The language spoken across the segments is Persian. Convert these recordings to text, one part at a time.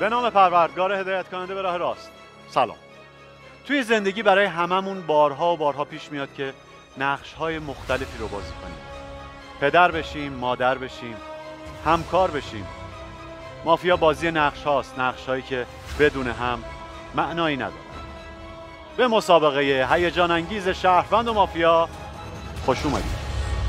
به نام پروردگار هدایت کننده به راه راست. سلام. توی زندگی برای هممون بارها و بارها پیش میاد که نقش‌های مختلفی رو بازی کنیم. پدر بشیم، مادر بشیم، همکار بشیم. مافیا بازی نقش هاست، نقش هایی که بدون هم معنایی نداره. به مسابقه هیجان انگیز شهروند و مافیا خوش اومدید.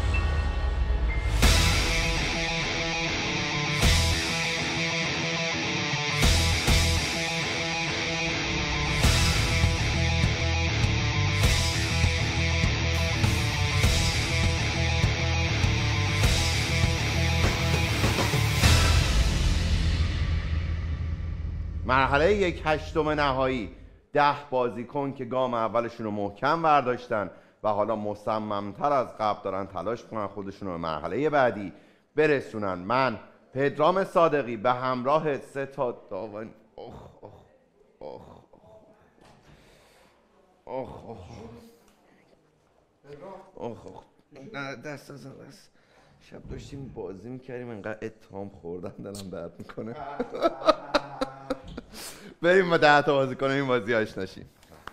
مرحله 1/8 نهایی 10 بازیکن که گام اولشون رو محکم برداشتن و حالا مصممتر از قبل دارن تلاش کنن خودشون رو به مرحله بعدی برسونن. من پدرام صادقی به همراه 3 تا داون نه دست شب داشتیم بازی میکردیم انقدر اتهام خوردن دلم درد میکنه. بریم با 10 تا بازی کنیم این بازی آشنا شیم.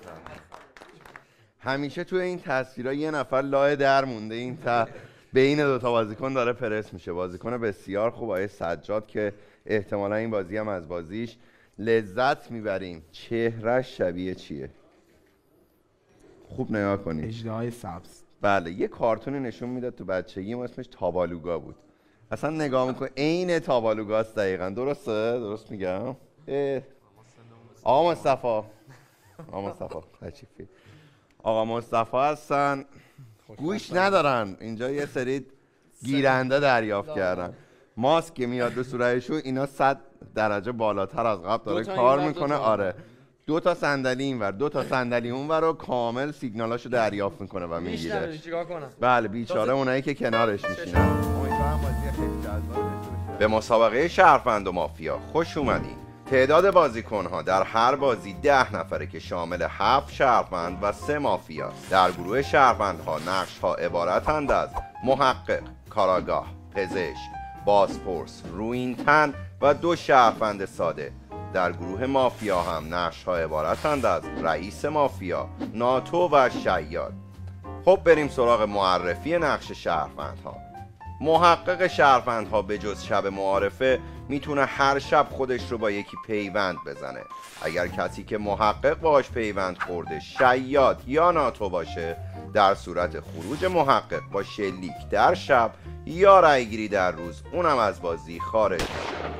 همیشه توی این تصویرها یه نفر لای در مونده این بین 2 تا بازیکن داره پرس میشه. بازیکن بسیار خوب آقای سجاد که احتمالا این بازی هم از بازیش لذت میبریم. چهرهش شبیه چیه؟ خوب نگاه کنید. اژدهای سبز. بله یه کارتونی نشون میداد تو بچگی ما اسمش تابالوگا بود. اصلا نگاه میکنه عین تابالوگاست دقیقاً. درسته؟ درست میگم؟ آقا مصطفی آقا مصطفی هستن. گوش ندارن اینجا یه سری گیرنده دریافت کردن. ماسک که میاد به صورتشون اینا 100 درجه بالاتر از قبل داره کار میکنه. آره 2 تا صندلی اینور 2 تا صندلی اونور رو کامل سیگنالاشو دریافت میکنه و میگیره. بله بیچاره اونایی که کنارش میشینن. به مسابقه شهروند و مافیا خوش اومدین. تعداد بازیکن‌ها در هر بازی 10 نفره که شامل 7 شهروند و 3 مافیاست. در گروه شهروندها نقش‌ها عبارتند از محقق، کاراگاه، پزشک، بازپرس، رویینتن و 2 شهروند ساده. در گروه مافیا هم نقش‌ها عبارتند از رئیس مافیا، ناتو و شیاد. خب بریم سراغ معرفی نقش شهروندها. محقق شهروندها به جز شب معارفه میتونه هر شب خودش رو با یکی پیوند بزنه. اگر کسی که محقق باهاش پیوند خورده شیاد یا ناتو باشه، در صورت خروج محقق با شلیک در شب یا رأیگیری در روز اونم از بازی خارج میشه.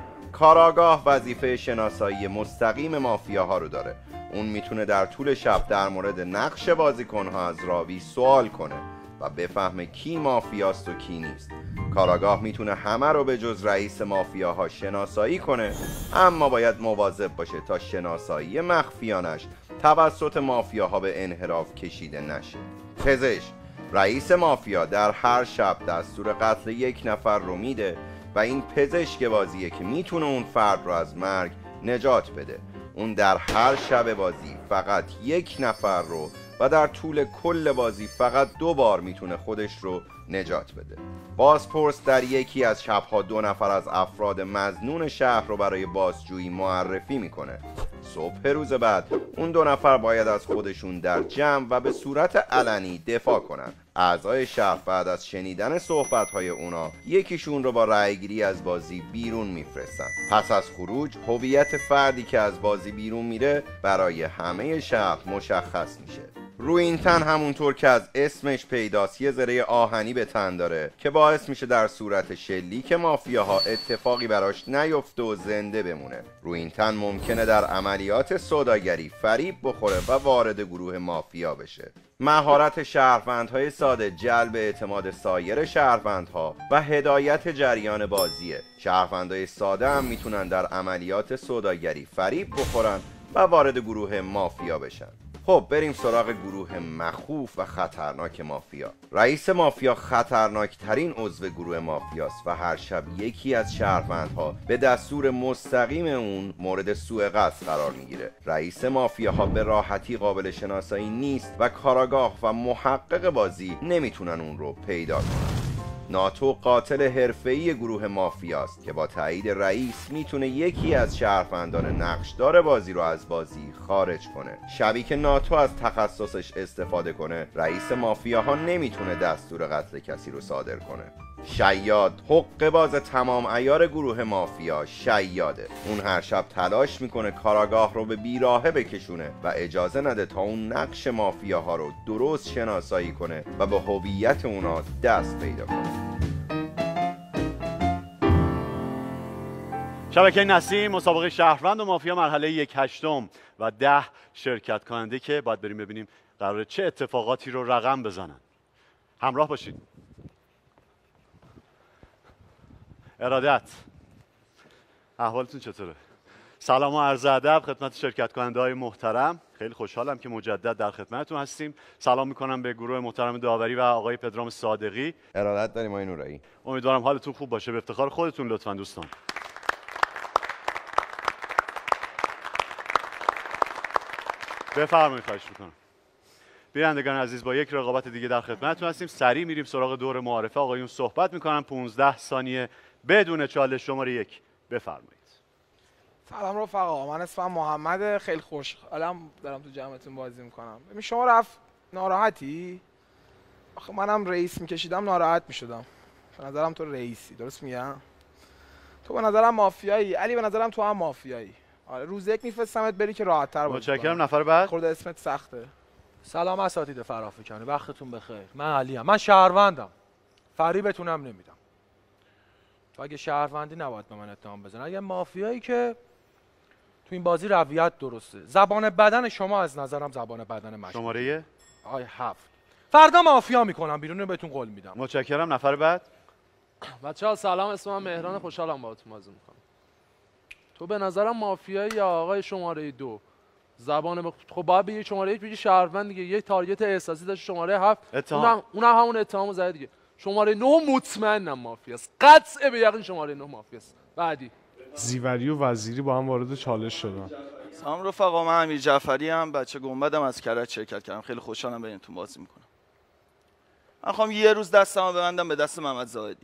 کاراگاه وظیفه شناسایی مستقیم مافیاها رو داره. اون میتونه در طول شب در مورد نقش بازیکنها از راوی سوال کنه و بفهمه کی مافیاست و کی نیست. کاراگاه میتونه همه رو به جز رئیس مافیاها شناسایی کنه، اما باید مواظب باشه تا شناسایی مخفیانش توسط مافیاها به انحراف کشیده نشه. پزشک رئیس مافیا در هر شب دستور قتل 1 نفر رو میده و این پزشک بازیه که میتونه اون فرد رو از مرگ نجات بده. اون در هر شب بازی فقط 1 نفر رو و در طول کل بازی فقط 2 بار میتونه خودش رو نجات بده. بازپرس در یکی از شبها 2 نفر از افراد مظنون شهر رو برای بازجویی معرفی میکنه. صبح روز بعد اون 2 نفر باید از خودشون در جمع و به صورت علنی دفاع کنن. اعضای شهر بعد از شنیدن صحبت‌های اونا یکیشون رو با رأیگیری از بازی بیرون میفرستن. پس از خروج هویت فردی که از بازی بیرون میره برای همه شهر مشخص میشه. رویینتن همونطور که از اسمش پیداست یه زره آهنی به تن داره که باعث میشه در صورت شلیک مافیاها اتفاقی براش نیفته و زنده بمونه. رویینتن ممکنه در عملیات سوداگری فریب بخوره و وارد گروه مافیا بشه. مهارت شهروندهای ساده جلب اعتماد سایر شهروندها و هدایت جریان بازیه. شهروندهای ساده هم میتونن در عملیات سوداگری فریب بخورن و وارد گروه مافیا بشن. خب بریم سراغ گروه مخوف و خطرناک مافیا. رئیس مافیا خطرناک ترین عضو گروه مافیاست و هر شب یکی از شهروندها به دستور مستقیم اون مورد سوء قصد قرار میگیره. رئیس مافیاها به راحتی قابل شناسایی نیست و کاراگاه و محقق بازی نمیتونن اون رو پیدا کنن. ناتو قاتل حرفه‌ای گروه مافیاست که با تایید رئیس میتونه یکی از شهروندان نقشدار بازی رو از بازی خارج کنه. شبی که ناتو از تخصصش استفاده کنه، رئیس مافیاها نمیتونه دستور قتل کسی رو صادر کنه. شیاد، حق باز تمام عیار گروه مافیا شیاده. اون هر شب تلاش میکنه کاراگاه رو به بیراهه بکشونه و اجازه نده تا اون نقش مافیاها رو درست شناسایی کنه و به هویت اونا دست پیدا کنه. شبکه نسیم مسابقه شهروند و مافیا مرحله 1/8 و 10 شرکت کننده که باید بریم ببینیم قراره چه اتفاقاتی رو رقم بزنن. همراه باشید. ارادت، احوالتون چطوره؟ سلام و عرض ادب خدمت شرکت کننده های محترم. خیلی خوشحالم که مجدد در خدمتتون هستیم. سلام میکنم به گروه محترم داوری و آقای پدرام صادقی. ارادت داریم آقای نورایی. امیدوارم حالتون خوب باشه. به افتخار خودتون لطفاً دوستان. بفرمایید، خواهش میکنم. بینندگان عزیز، با یک رقابت دیگه در خدمتتون هستیم. سریع میریم سراغ دور معارفه. آقایون صحبت میکنن 15 ثانیه بدون چالش. شماره 1 بفرمایید. سلام رفقا، من اسمم محمده. خیلی خوشحالم دارم تو جمعتون بازی میکنم. ببین شما رفت ناراحتی؟ آخه منم رئیس میکشیدم ناراحت میشدم. به نظرم تو رئیسی، درست میگم؟ تو به نظرم مافیایی، علی به نظرم تو هم مافیایی. آره روز یک میفرستمت بری که راحت‌تر بازی. متشکرم. نفر بعد. خورده اسمت سخته. سلام اساتید فرافکنی، وقتتون بخیر. من علیم، من شهروندم، فریبتونم نمیدم. تو اگه شهروندی نباید به من اتهام بزنی. اگه مافیایی که تو این بازی رویت درسته. زبان بدن شما از نظرم زبان بدن مشکوکه. شماره آی 7. فردا مافیا میکنم بیرون رو بهتون قول میدم. متشکرم. نفر بعد. بچه‌ها سلام، اسمم مهران، خوشحالم باهاتون بازی میکنم. تو به نظرم مافیایی یا آقای شماره 2 زبان خب باید بگی شماره 1 بگی شهروند دیگه. یه تارگت احساسی داشت شماره 7 اونم همون اتهامو زده دیگه. شماره 9 مطمئنم مافیاست، قطع به یقین شماره 9 مافیاست. بعدی زیوری و وزیری با هم وارد چالش شدن. سلام رفقا، من امیر جعفری ام، بچه گنبدم، از کرج شرکت کردم. خیلی خوشحالم بینتون بازی میکنم. من خواهم یه روز دستمو ببندم به دست محمد زاهدی.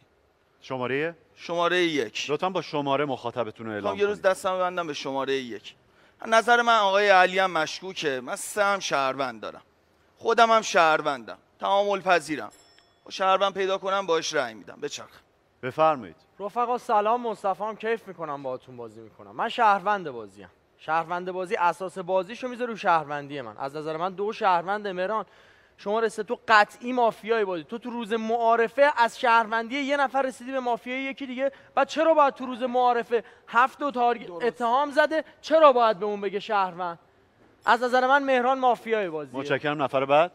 شماره 1 لطفاً با شماره مخاطبتون رو اعلام کنید. یه روز دستمو ببندم به شماره 1. نظر من آقای علی هم مشکوکه. من 3 هم شهروند دارم، خودم هم شهروندم، تعامل پذیرم. با شهروند پیدا کنم باهاش رأی میدم. بچرخ. بفرمایید. رفقا سلام، مصطفی‌ام، کیف میکنم باهاتون بازی میکنم. من شهروند بازیم. شهروند بازی اساس بازیشو میذاره رو شهروندی من. از نظر من 2 شهروند. مهران شما تو قطعی مافیای بازی. تو روز معارفه از شهروندی یه نفر رسیدی به مافیای یکی دیگه. بعد چرا باید تو روز معارفه 7 اتهام زده؟ چرا باید به اون بگه شهروند؟ از نظر من مهران مافیای بازیه. متشکرم. نفر بعد.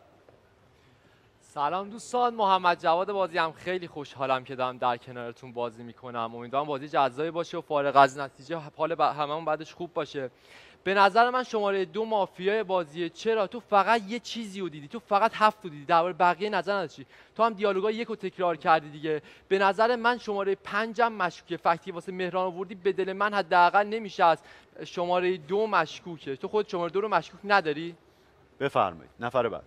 سلام دوستان، محمد جواد بازی هم. خیلی خوشحالم که دارم در کنارتون بازی میکنم. امیدوارم بازی جذابی باشه و فارغ از نتیجه حال هممون بعدش خوب باشه. به نظر من شماره 2 مافیای بازیه. چرا؟ تو فقط یه چیزی رو دیدی، تو فقط 7 رو دیدی، درباره بقیه نظر نداشتی. تو هم دیالوگای 1 رو تکرار کردی دیگه. به نظر من شماره 5 هم مشکوکه. فکتی واسه مهران آوردی، به دل من حداقل نمیشه از شماره 2 مشکوکه. تو خود شماره 2 رو مشکوک نداری؟ بفرمایید. نفر بعد.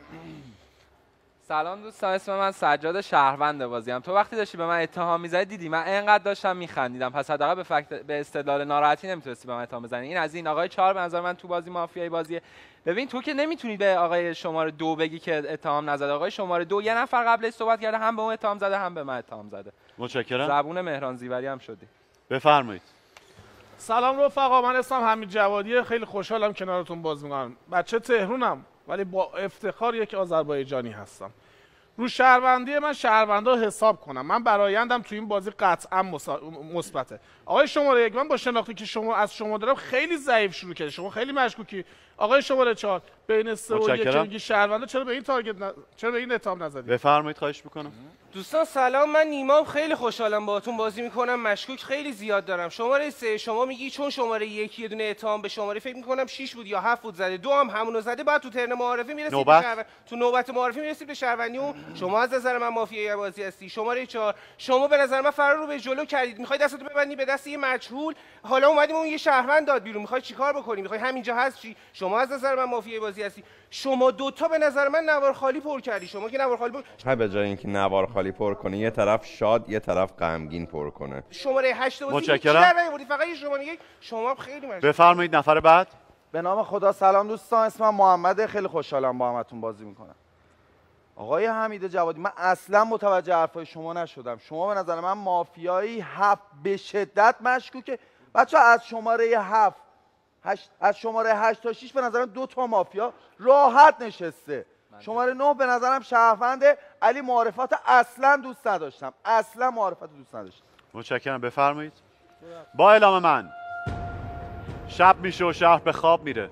سلام دوستان، اسم من سجاد، شهروند بازیم. تو وقتی داشتی به من اتهام می‌زدی دیدی من اینقدر داشتم میخندیدم، پس حداقل به استدلال ناراحتی نمیتونستی به من اتهام بزنی. این از این. آقای 4 به نظر من تو بازی مافیایی بازیه. ببین تو که نمیتونی به آقای شماره 2 بگی که اتهام نزده. آقای شماره 2 یه نفر قبلش صحبت کرده، هم به اون اتهام زده هم به من اتهام زده. متشکرم. زبون مهران زیوری هم شدی. بفرمایید. سلام رفقا، من اسمم حمید جوادیه. خیلی خوشحالم کنارتون بازی میکنم. بچه تهرونم ولی با افتخار یک آذربایجانی هستم. رو شهروندی من شهروندا حساب کنم. من برایندم تو این بازی قطعا مثبته. آقای شماره 1، من با شناختی که شما از شما دارم خیلی ضعیف شروع کردی. شما خیلی مشکوکی. آقای شماره 4 بین 3 و 1 میگی شهروندا، چرا به این تارگت چرا به این اتهام نزدی؟ بفرمایید، خواهش میکنم. دوستان سلام، من نیمام، خیلی خوشحالم باهاتون بازی میکنم. مشکوک خیلی زیاد دارم. شماره 3 شما میگی چون شماره 1 یه دونه اتهام به شماره فکر میکنم 6 بود یا 7 بود زده، 2 هم همونو زده، بعد تو ترن معارفه میرسید به شهروند، تو نوبت معارفه میرسید به شهروندی اون. شما از نظر من مافیای بازی هستی. شماره 4 شما به نظر من فرار رو به جلو کردید، میخوای دستتو ببندی به دست یه مجهول. حالا اومدیم اون یه شهروند داد بیرون، میخوای چیکار بکنی؟ میخوای همینجا هست چی؟ شما از نظر من مافیای بازی هستی. شما دوتا به نظر من نوار خالی پر کردی. شما که نوار خالی پر به جای اینکه نوار خالی پر کنه یه طرف شاد یه طرف غمگین پر کنه. شماره 8 بازی متشکرم. فقط یه شماره 1. شما خیلی مشکوک. بفرمایید نفر بعد. به نام خدا. سلام دوستان، اسمم محمده، خیلی خوشحالم با همتون بازی میکنم. آقای حمید جوادی، من اصلا متوجه حرفای شما نشدم. شما به نظر من مافیایی 7 به شدت مشکوکه. بچه از شماره 7 از شماره 8 تا 6 به نظرم 2 تا مافیا راحت نشسته. شماره 9 به نظرم شهرونده. علی معرفات اصلا دوست نداشتم، اصلا معرفات دوست نداشتم. متشکرم. بفرمایید. با اعلام من شب میشه و شهر به خواب میره.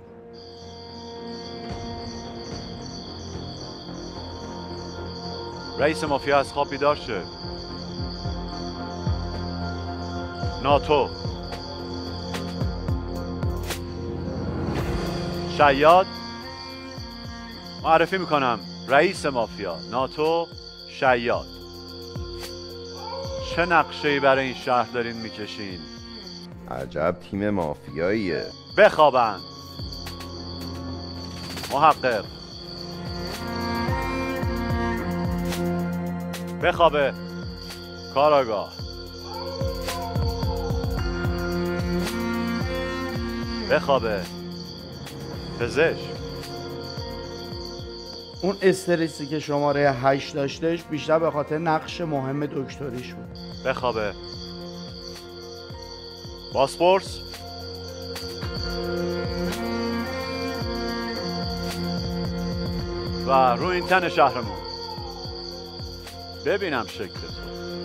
رئیس مافیا از خواب بیدار شه. ناتو، شیاد، معرفی میکنم رئیس مافیا، ناتو، شیاد. چه نقشه‌ای برای این شهر دارین میکشین؟ عجب تیم مافیاییه. بخوابن. محقق بخوابه. کاراگاه بخوابه. پزشک. اون استرسی که شماره 8 داشتش بیشتر به خاطر نقش مهم دکتریش بود. بخوابه. باسپورس. و روی این تن شهرمون. ببینم شکلتو.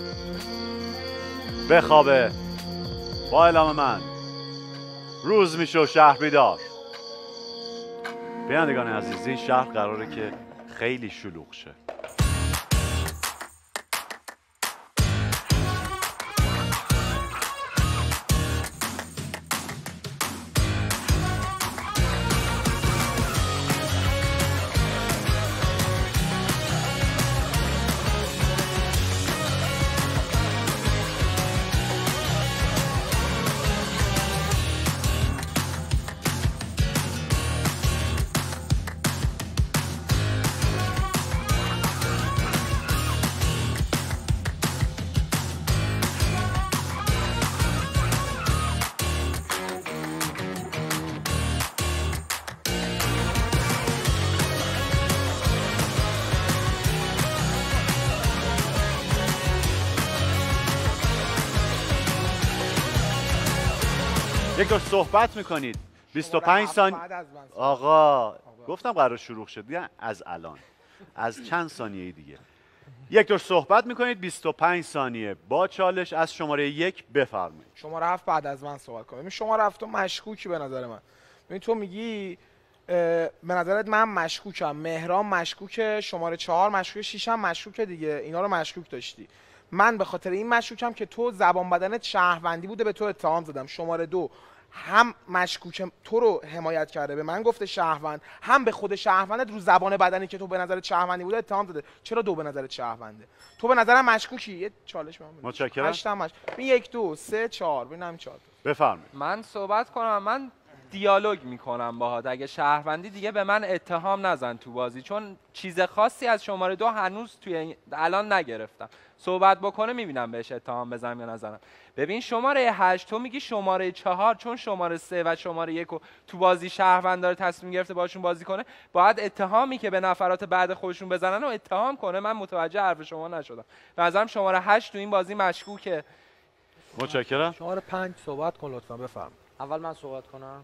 بخوابه. با اعلام من روز میشه و شهر بیدار. بینندگان عزیز، این شهر قراره که خیلی شلوغ شه. یک دور صحبت میکنید 25 ثانیه. آقا گفتم قرار شروع شد دیگه. از الان از چند ثانیه دیگه یک دور صحبت میکنید 25 ثانیه با چالش. از شماره 1 بفرمایید. شماره 7 بعد از من صحبت کنم. این شماره 7 تو مشکوکی به نظر من. ببین تو میگی به نظرت من مشکوکم، مهران مشکوکه، شماره 4 مشکوکه، 6 هم مشکوکه دیگه. اینا رو مشکوک داشتی. من به خاطر این مشکوکم که تو زبان بدنت شهروندی بوده، به تو اتهام زدم. شماره 2 هم مشکوک تو رو حمایت کرده، به من گفته شهروند، هم به خود شهروندت رو زبان بدنی که تو به نظرت شهروندی بوده اتهام زده. چرا 2 به نظرت شهرونده؟ تو به نظرم مشکوکی. یه چالش بهم بده. متشکرم. 8 هم این 1 2 3 4 ببینم 4. بفرمایید. من صحبت کنم. من دیالوگ میکنم باهات. اگه شهروندی دیگه به من اتهام نزن تو بازی، چون چیز خاصی از شماره 2 هنوز توی الان نگرفتم. صحبت بکنه میبینم بهش اتهام بزنم یا نزنم. ببین شماره 8 تو میگی شماره 4 چون شماره 3 و شماره 1 تو بازی شهروند داره تصمیم گرفته باشون بازی کنه، باید اتهامی که به نفرات بعد خودشون بزنن رو اتهام کنه. من متوجه حرف شما نشدم. به نظرم شماره 8 تو این بازی مشکوکه. متشکرم. شماره 5 صحبت کن لطفا. بفرم. اول من صحبت کنم.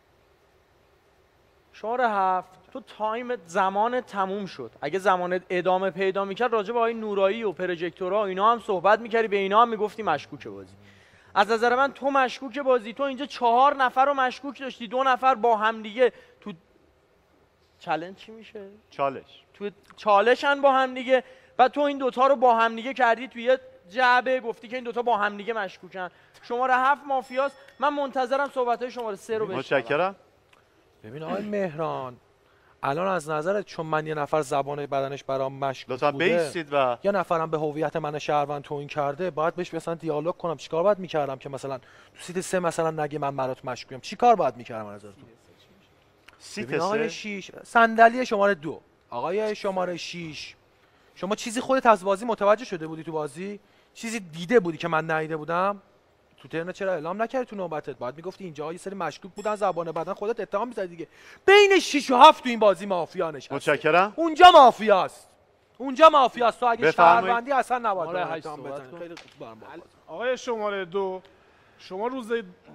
شماره 7 تو تایم زمان تموم شد. اگه زمان ادامه پیدا میکرد راجع به آقای نورایی و پروژکتورها و اینا هم صحبت میکردی، به اینا هم میگفتی مشکوک بازی. از نظر من تو مشکوک بازی. تو اینجا 4 نفر رو مشکوک داشتی، 2 نفر با هم دیگه تو چالش چی میشه؟ چالش. تو چالشن با هم دیگه. بعد تو این دوتا رو با هم دیگه کردی توی یه جعبه، گفتی که این دوتا با هم دیگه مشکوکن. شماره 7 مافیاست. من منتظرم صحبت‌های شماره 3 رو بشنوم. متشکرم. ببین آقای مهران، الان از نظرت چون من یه نفر زبان بدنش برام مشکوک لطفا بوده بیستید و یه نفرم به هویت من شهروند توهین کرده، باید بهش مثلا دیالوگ کنم؟ چیکار باید میکردم که مثلا تو سیت 3 مثلا نگه من برات مشکوکم؟ چیکار باید میکردم از نظرتون؟ سیت آقای 3 6 صندلی شماره 2 آقای شماره 6 شما چیزی خودت از بازی متوجه شده بودی؟ تو بازی چیزی دیده بودی که من ندیده بودم؟ تو ترن چرا اعلام نکردی؟ تو نوبتت باید میگفتی اینجا یه سری مشکوک بودن، زبان بدن خودت اتهام می‌زدی دیگه. بین 6 و 7 تو این بازی مافیا نشسته. متشکرم. اونجا مافیاست. اونجا مافیاست. تو اگه بفرمایید. شهروندی اصلا نباید آره، به هشت اتهام صحبت بزنی. کن. خیلی خوب برام باز. آقای شماره 2 شما روز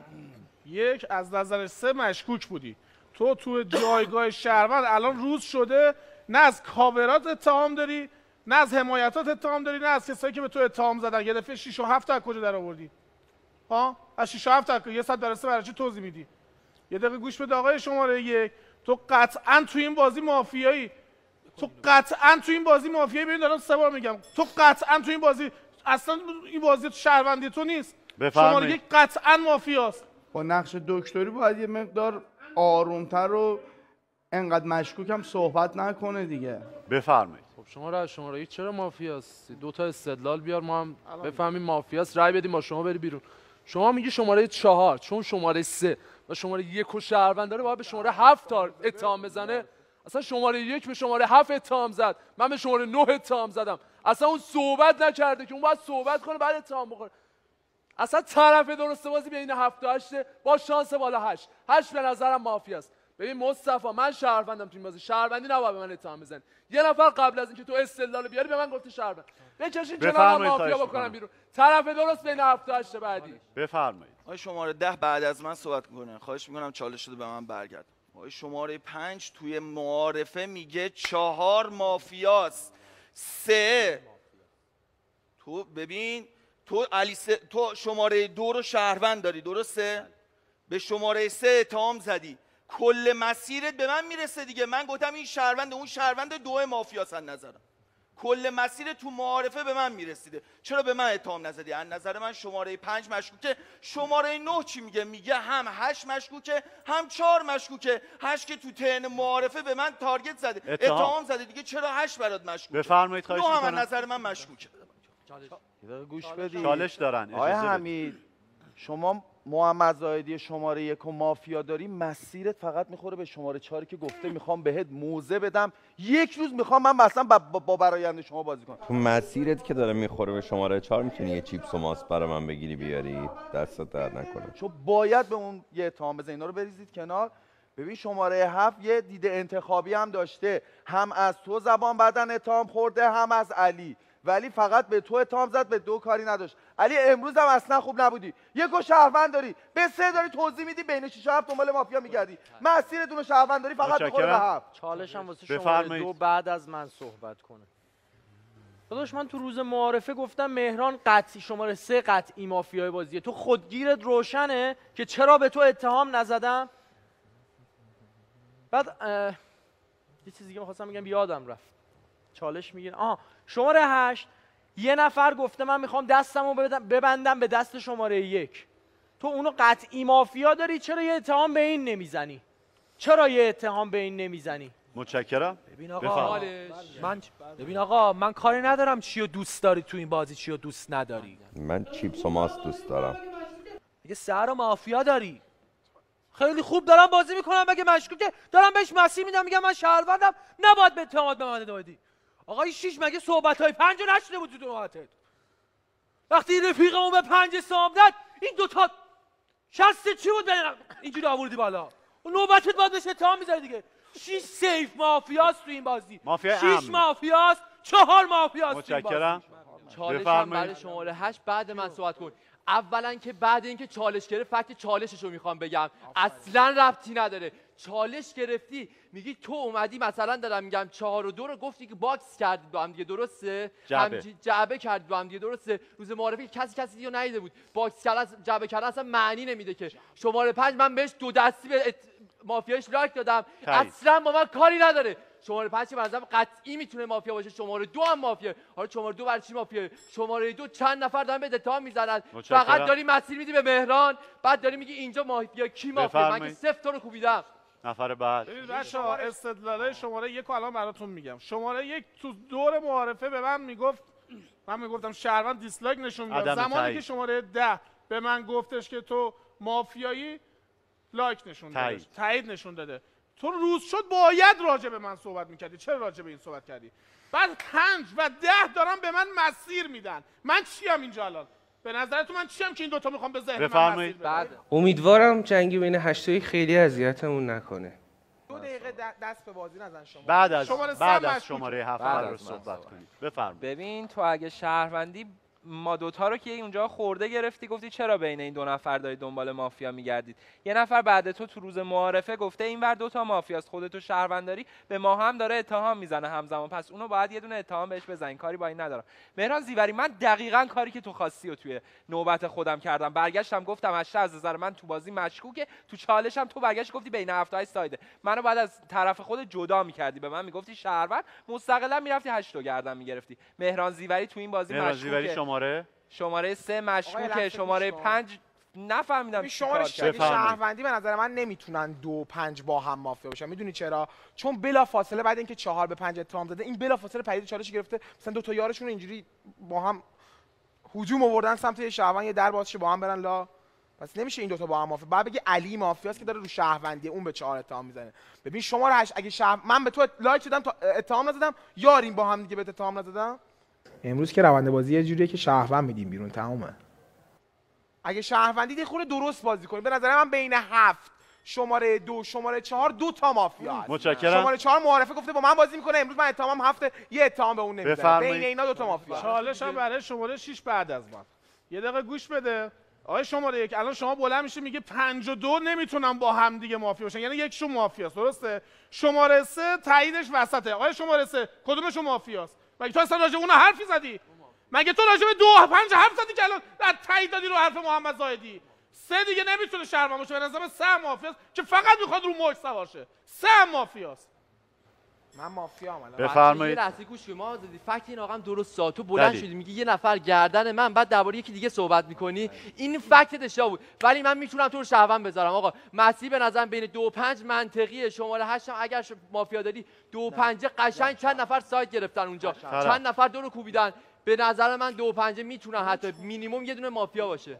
1 از نظر 3 مشکوک بودی. تو جایگاه شهروند الان روز شده، نه از کاورات اتهام داری، نه از حمایتات اتهام داری، نه از کسایی که به تو اتهام زدن. یه دفعه 6 و 7 از کجا در آوردی؟ ها؟ از 6 و 7 یه صد برسه برای چی توضیح میدی؟ یه دقیقه گوش بده آقای شماره 1، تو قطعاً تو این بازی مافیایی. تو قطعاً تو این بازی مافیایی. ببین دارم 3 بار میگم. تو قطعاً تو این بازی، اصلا این بازی شهروندی تو نیست. بفرمایید. شماره 1 قطعاً مافیاست. با نقش دکتری باید یه مقدار آرومتر و انقدر مشکوکم صحبت نکنه دیگه. بفرمایید. خب شما را شماره 1 چرا مافیاست؟ 2 تا استدلال بیار ما هم بفهمیم مافیاست، رای بدیم با شما بری بیرون. شما میگی شماره 4 چون شماره 3 و شماره 1 و شهروند داره باید به شماره 7 تا اتهام بزنه. اصلا شماره 1 به شماره 7 اتهام زد، من به شماره 9 اتهام زدم. اصلا اون صحبت نکرده که اون باید صحبت کنه بعد اتهام بخوره. اصلا طرف درست بازی بین 7 و 8 با شانس بالا 8 به نظرم مافیاست. ببین مصطفی، من شهروندم تو این بازی، شهروندی نباید به من اتهام بزنی. یه نفر قبل از اینکه تو استدلال بیاری به من گفته شهروند، بکشین کنار مافیا بکنم بیرون. طرف درست بین 7 و 8 بعدی. بفرمایید. آقای شماره 10 بعد از من صحبت میکنه. خواهش میکنم چالش شده به من برگرد. آقای شماره 5 توی معارفه میگه 4 مافیاست، 3 تو ببین تو تو شماره 2 رو شهروند داری، درسته؟ به شماره 3 اتهام زدی، کل مسیرت به من میرسه دیگه. من گفتم این شهروند، اون شهروند 2 مافیاست. از نظرم کل مسیر تو معارفه به من میرسیده، چرا به من اتهام نزدی؟ از نظر من شماره 5 مشکوکه. شماره 9 چی میگه؟ میگه هم 8 مشکوکه هم 4 مشکوکه. 8 که تو ترن معارفه به من تارگت زده، اتهام زده دیگه، چرا 8 برات مشکوکه؟ بفرمایید. خواهش 9 هم میکنم. از نظر من مشکوکه. گوش بدید. چالش دارن. آقای اجازه بدید. حمید، شما محمد زاهدی شماره 1 و مافیا داری، مسیرت فقط میخوره به شماره 4 که گفته میخوام بهت موزه بدم، یک روز میخوام من مثلا با برآینده شما بازی کنم. تو مسیرت که داره میخوره به شماره 4 میتونی یه چیپس و ماست برای من بگیری بیاری؟ دستت درد نکنه. چون باید به اون یه اتهام بزنید. اینا رو بریزید کنار. ببین شماره 7 یه دید انتخابی هم داشته، هم از تو زبان بدن اتهام خورده هم از علی، ولی فقط به تو اتهام زد، به 2 کاری نداشت. علی امروز هم اصلا خوب نبودی. 1 و شهروند داری، به 3 داری توضیح میدی، بین 6 و 7 دنبال مافیا میگردی. مسیرتون رو شهروند داری، فقط میخوره به 7. چالش هم واسه شماره 2 بفرمایید. بعد از من صحبت کنه. داداش من تو روز معارفه گفتم مهران قطعی شماره 3 قطعی مافیای بازیه. تو خودگیرت روشنه که چرا به تو اتهام نزدم. بعد یه چیزی که می‌خواستم بگم یادم رفت. چالش میگیره. شماره 8 یه نفر گفته من میخوام دستمو ببندم به دست شماره 1. تو اونو قطعی مافیا داری، چرا یه اتهام به این نمیزنی؟ چرا یه اتهام به این نمیزنی؟ متشکرم. ببین آقا من کاری ندارم چیو دوست داری تو این بازی، چیو دوست نداری. من چیپس و ماست دوست دارم. میگه سر و مافیا داری. خیلی خوب دارم بازی میکنم، مگه مشکوکه؟ دارم بهش مسیر میدم، میگم من شهروندم، نباید به اتهامات به من دادی. آقای 6 مگه صحبت‌های 5 رو نشنیده بود تو نوبتت؟ وقتی رفیقمون به 5 سام داد، این 2 تا شست چی بود اینجوری آوردی بالا؟ و نوبتت باید بهش اتهام می‌زدی دیگه. 6 سیف مافیاست تو این بازی. 6 مافیاست، 4 مافیاست. متشکرم. چالش هم برای شماره 8 بعد من صحبت کن. اولا که بعد اینکه چالش گرفت، فکت چالشش رو میخوام بگم، اصلا ربطی نداره. چالش گرفتی میگی تو اومدی مثلا دارم میگم 4 و 2 رو گفتی که باکس کردید با هم دیگه، درسته؟ جعبه کردید با هم دیگه، درسته؟ روز معارفه کسی دیگه ندیده بود. باکس کردن جعبه کردن اصلا معنی نمیده که. شماره 5 من بهش 2 دستی به مافیاش لایک دادم، اصلا با من کاری نداره. شماره 5 که بنظرم قطعی میتونه مافیا باشه، شماره 2 هم مافیا. حالا شماره 2 برای چی مافیا؟ شماره 2 چند نفر دارن به اتهام میزنن، فقط داری مسیر میدی به مهران، بعد داری میگی اینجا مافیا کی مافیا؟ من که 0 تو رو کوبیدم. نفر بعد. ببینید بچه‌ها استدلال شماره 1 الان براتون میگم. شماره 1 تو دور معارفه به من میگفت، من میگفتم شهروند، دیسلایک نشون میداد. زمانی تایید. که شماره 10 به من گفتش که تو مافیایی، لایک نشون داده، تایید نشون داده. تو روز شد باید راجع به من صحبت میکردی، چرا راجع به این صحبت کردی؟ بعد 5 و 10 دارن به من مسیر میدن. من چیم اینجا الان؟ به نظرتون من چیم که این دوتا میخوام به ذهن من مسیر بدن؟ امیدوارم جنگی بین 8 تایی خیلی اذیتمون نکنه. 2 دقیقه دست به بازی نزن شما. بعد از شماره شماره 7 رو صحبت کنید. بفرمایید. ببین تو اگه شهروندی ما دوتا رو که اونجا خورده گرفتی، گفتی چرا بین این 2 نفر دارید دنبال مافیا میگردید. یه نفر بعد تو روز معارفه گفته اینور 2 تا مافیاست، خودتو شهرونداری، به ما هم داره اتهام میزنه همزمان، پس اونو باید یه دونه اتهام بهش بزنین. کاری با این ندارم. مهران زیوری، من دقیقاً کاری که تو خواستی و توی نوبت خودم کردم. برگشتم گفتم از نظر من تو بازی مشکوکه. تو چالشم تو برگشت گفتی بین 7 تا 8 سایده. منو بعد از طرف خود جدا می‌کردی، به من میگفتی شهروند، مستقلا میرفتی 8 تا گردن میگرفتی. مهران زیوری تو این بازی مشکوکه. شماره 3 مشکوکه، شماره 5 نفهمیدم شماره شهروندی به نظر من نمیتونن 2 و 5 با هم مافیا باشن. میدونی چرا؟ چون بلا فاصله بعد اینکه 4 به 5 اتهام زده، این بلا فاصله پرید چالش گرفته، مثلا 2 تا یارشون رو اینجوری با هم هجوم آوردن سمت یه شهروند، یه در بازش با هم برن لا. پس نمیشه این 2 تا با هم مافیا. بعد بگی علی مافیاست که داره رو شهروندی اون به 4 اتهام میزنه. ببین شماره 8 اگه من به تو لایک دادم تا اتهام نزدم، یاریم با هم دیگه به اتهام نزدم. امروز که روند بازی یه جوریه که شهروند میدیم بیرون، تمومه. اگه شهروندی یه خورده درست بازی کنید. به نظر من بین 7 شماره 2 شماره 4 2 تا مافیا هست. متشکرم. شماره 4 معارفه گفته با من بازی میکنه، امروز من اتهامم 7 یه اتهام به اون نمیزنه. بین اینا 2 تا مافیا. چالش هم برای شماره 6 بعد از من. یه دقیقه گوش بده. آقای شماره 1 الان شما بلند میشه میگه 5 و 2 نمیتونن با هم دیگه مافیا باشن، یعنی یکشون مافیاست، درسته؟ شماره 3 تاییدش وسطه. آقای شماره 3 کدومشون مافیاست؟ مگه تو اصلا راجع به اون حرفی زدی؟ مگه تو راجع به 2 و 5 حرف زدی که الان تایید دادی رو حرف محمد زاهدی؟ 3 دیگه نمیتونه شهروند باشه. به نظر من 3 مافیاست که فقط میخواد رو موج سوار شه. 3 مافیاست. من مافیام الان. بفرمایید. یه لحظه گوش کن. ما زدی فکت این آقا هم درسته. تو بلند شدی میگی یه نفر گردن من، بعد درباره یکی دیگه صحبت میکنی. این فکت اشتباه بود. ولی من میتونم تو رو شهروند بذارم. آقا مسیح به نظرم بین 2 و 5 منطقیه. شماره 8 هم اگر مافیا داری 2 و 5 قشنگ چند نفر سایت گرفتن اونجا. چند نفر دو رو کوبیدن. به نظر من 2 و 5 میتونن حتی مینیمم یه دونه مافیا باشه.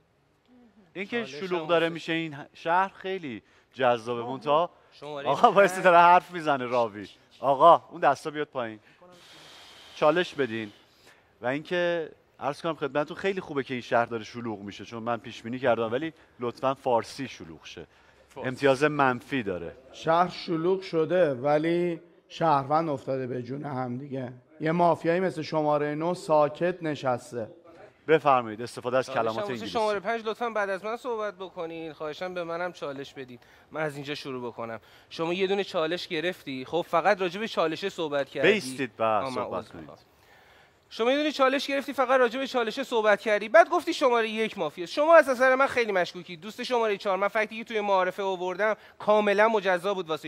اینکه شلوغ داره میشه این شهر خیلی جذابه. مونتا آقا واسه داره حرف میزنه راوی. آقا اون دستا بیاد پایین. چالش بدین. و اینکه عرض کنم خدمتتون خیلی خوبه که این شهر داره شلوغ میشه، چون من پیش بینی کردم، ولی لطفاً فارسی شلوغ شه. امتیاز منفی داره. شهر شلوغ شده ولی شهروند افتاده به جون هم دیگه. یه مافیایی مثل شماره 9 ساکت نشسته. بفرمایید استفاده از کلمات انگلیسی. شماره 5 لطفاً بعد از من صحبت بکنین. خواهشاً به منم چالش بدید. من از اینجا شروع بکنم. شما یه دونه چالش گرفتی، خب فقط راجع به چالش صحبت کردی. بیستید بعد صحبت کنید. شما یه دونه چالش گرفتی، فقط راجع به چالش صحبت کردی، بعد گفتی شماره 1 مافیاست. شما از نظر من خیلی مشکوکی. دوست شماره 4، من فکتی که توی معارفه آوردم کاملا مجزا بود واسه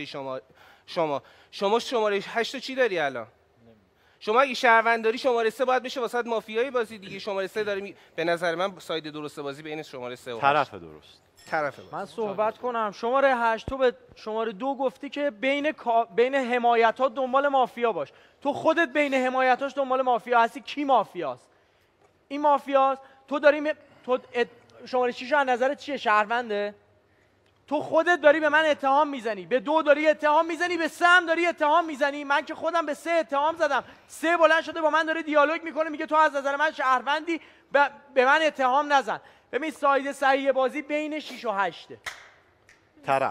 شما شماره 8 چی داری الان؟ شما اگه شهروند داری شماره 3 باید بشه واسه مافیایی بازی دیگه. شماره 3 داری به نظر من ساید درست بازی بین شماره 3 و 8. طرف درست. من صحبت کنم. شماره 8 تو به شماره 2 گفتی که بین حمایت‌ها دنبال مافیا باش. تو خودت بین حمایتاش دنبال مافیا هستی. کی مافیاست؟ این مافیاست. تو داری شماره 6 از نظرت چیه؟ شهرونده؟ تو خودت داری به من اتهام میزنی، به 2 داری اتهام میزنی، به 3 هم داری اتهام میزنی. من که خودم به 3 اتهام زدم. 3 بلند شده با من داره دیالوگ میکنه، میگه تو از نظر من شهروندی، به من اتهام نزن. ببین ساید صحیح بازی بین 6 و 8. طرف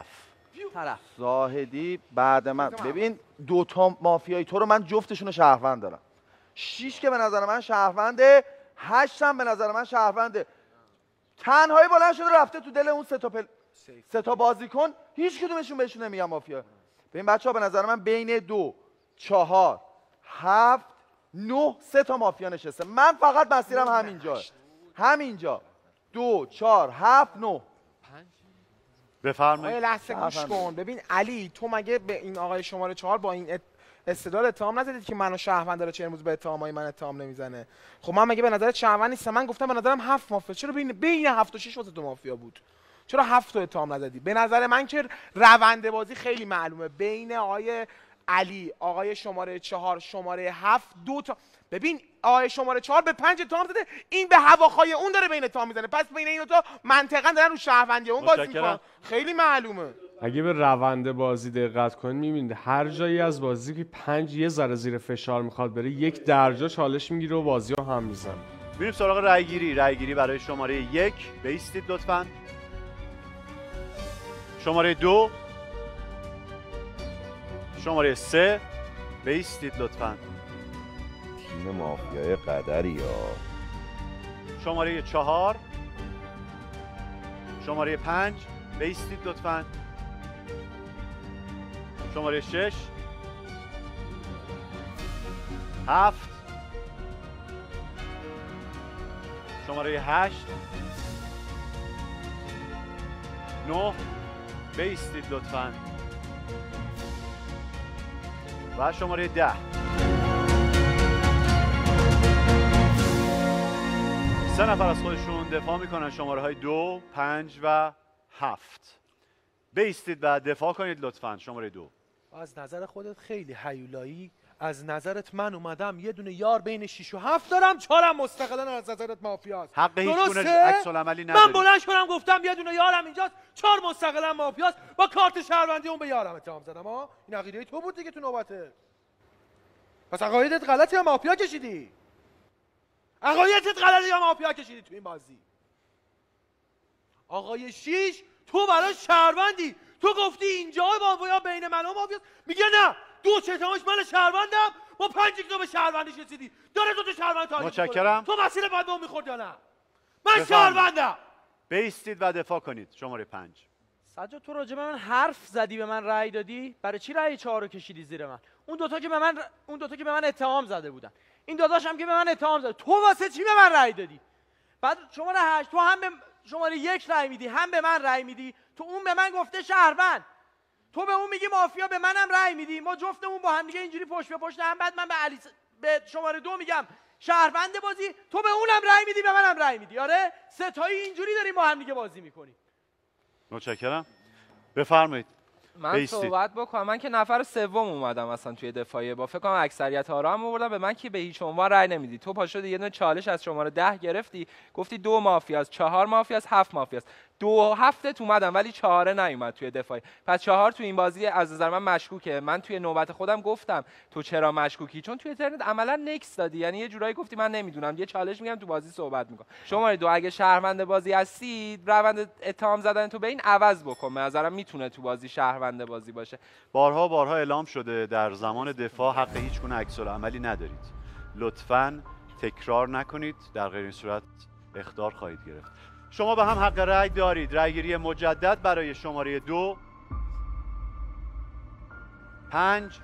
زاهدی بعد من. ببین 2 تا مافیایی تو رو من جفتشون رو شهروند دارم. 6 که به نظر من شهرونده، 8 هم به نظر من شهرونده. تنهایی بلند شده رفته تو دل اون 3 تا بازیکن، هیچ کدومشون بهشون نمیگم مافیا. ببین بچه‌ها به نظر من بین 2 4 7 9 3 تا مافیا نشسته. من فقط مسیرم همینجا 2 4 7 9. بفرمایید. لحظه گوش کن. ببین علی، تو مگه به این آقای شماره 4 با این استدلال اتهام نزدید که منو شهروند داره، چه امروز به اتهامای من اتهام نمیزنه؟ خب من مگه به نظرت شهروند نیستم؟ من گفتم به نظرم 7 مافیا. چرا بین 7 و 6 واسه تو مافیا بود؟ چرا 7 تا اتهام نزدی؟ به نظر من که روند بازی خیلی معلومه بین آقای علی، آقای شماره 4، شماره 7 2 تا. ببین آقای شماره 4 به 5 اتهام زده، این به هواخوای اون داره بین اتهام میزنه، پس بین این دو تا منطقاً دارن رو شهروندی اون بازی میکنن. خیلی معلومه. اگه به روند بازی دقت کنید میبینید هر جایی از بازی که 5 یه ذره زیر فشار میخواد بره، یک درجا چالش میگیره و بازی رو هم میزنه. میریم سراغ رأیگیری برای شماره 1 بایستید لطفاً. شماره 2، شماره 3 بایستید لطفاً. تیم مافیای قدری ها. شماره 4، شماره 5 بایستید لطفاً. شماره 6، 7، شماره 8، 9 بایستید لطفاً و شماره 10. سه نفر از خودشون دفاع میکنن، شماره های 2، 5 و 7. بایستید و دفاع کنید لطفاً. شماره 2. از نظر خودت خیلی هیولایی، از نظرت من اومدم یه دونه یار بین 6 و 7 دارم، 4 مستقلا از نظرت مافیاست. حق هیچ گونه عکس العملی نداری. من بلند شدم گفتم یه دونه یارم اینجاست، 4 مستقلا مافیاست، با کارت شهروندی اون به یارم اتهام زدم. ها این عقیده تو بود دیگه تو نوبته. پس عقایدت غلطه یا مافیا کشیدی؟ عقایدت غلطه یا مافیا کشیدی تو این بازی؟ آقای 6 تو برای شهروندی، تو گفتی اینجا مافیا بین من و مافیاست، میگه نه دو چتامش من شهروندم، با 5 تا به شهروندیش رسیدی، داره دو تا شهروند تاریخ. متشکرم. تو مسیر بعد به اون میخورد یا نه؟ من شهروندم. بایستید و دفاع کنید. شماره 5. سجاد تو راجع به من حرف زدی، به من رأی دادی، برای چی رأی 4 رو کشیدی زیر من؟ اون دوتا که به من اتهام زده بودن، این داداش هم که به من اتهام زده، تو واسه چی به من رأی دادی؟ بعد شماره 8 تو هم به شماره 1 رأی میدی، هم به من رأی میدی، تو اون به من گفته شهروند، تو به اون میگی مافیا، به منم رأی میدی، ما جفتمون با هم دیگه اینجوری پشت به پشت هم. بعد من به شماره 2 میگم شهروند بازی، تو به اونم رأی میدی، به منم رأی میدی. آره ستایی اینجوری داریم با هم دیگه بازی میکنیم. متشکرم. بفرمایید. من صحبت بکنم. من که نفر سوم اومدم اصلا توی دفاعیه، با فکر کنم اکثریت ها رو هم آوردم، به من که به هیچ عنوان رأی نمیدی. تو پاشو یه دونه چالش از شماره 10 گرفتی، گفتی 2 مافیاست، 4 مافیاست، 7 مافیاست. 2 و 7 اومدم ولی 4 نیومد توی دفاعی. پس 4 تو این بازی از نظر من مشکوکه. من توی نوبت خودم گفتم تو چرا مشکوکی، چون توی اینترنت عملا نکس دادی، یعنی یه جورایی گفتی من نمیدونم، یه چالش میگم تو بازی صحبت میکنم. شماره 2 اگه شهروند بازی هستی، روند اتهام زدن تو به این عوض بکن، به نظرم میتونه تو بازی شهروند بازی باشه. بارها اعلام شده در زمان دفاع حق هیچ گونه عکس العملی ندارید. لطفاً تکرار نکنید، در غیر این صورت اخطار خواهید گرفت. شما به هم حق رأی دارید. رأیگیری مجدد برای شماره 2، 5،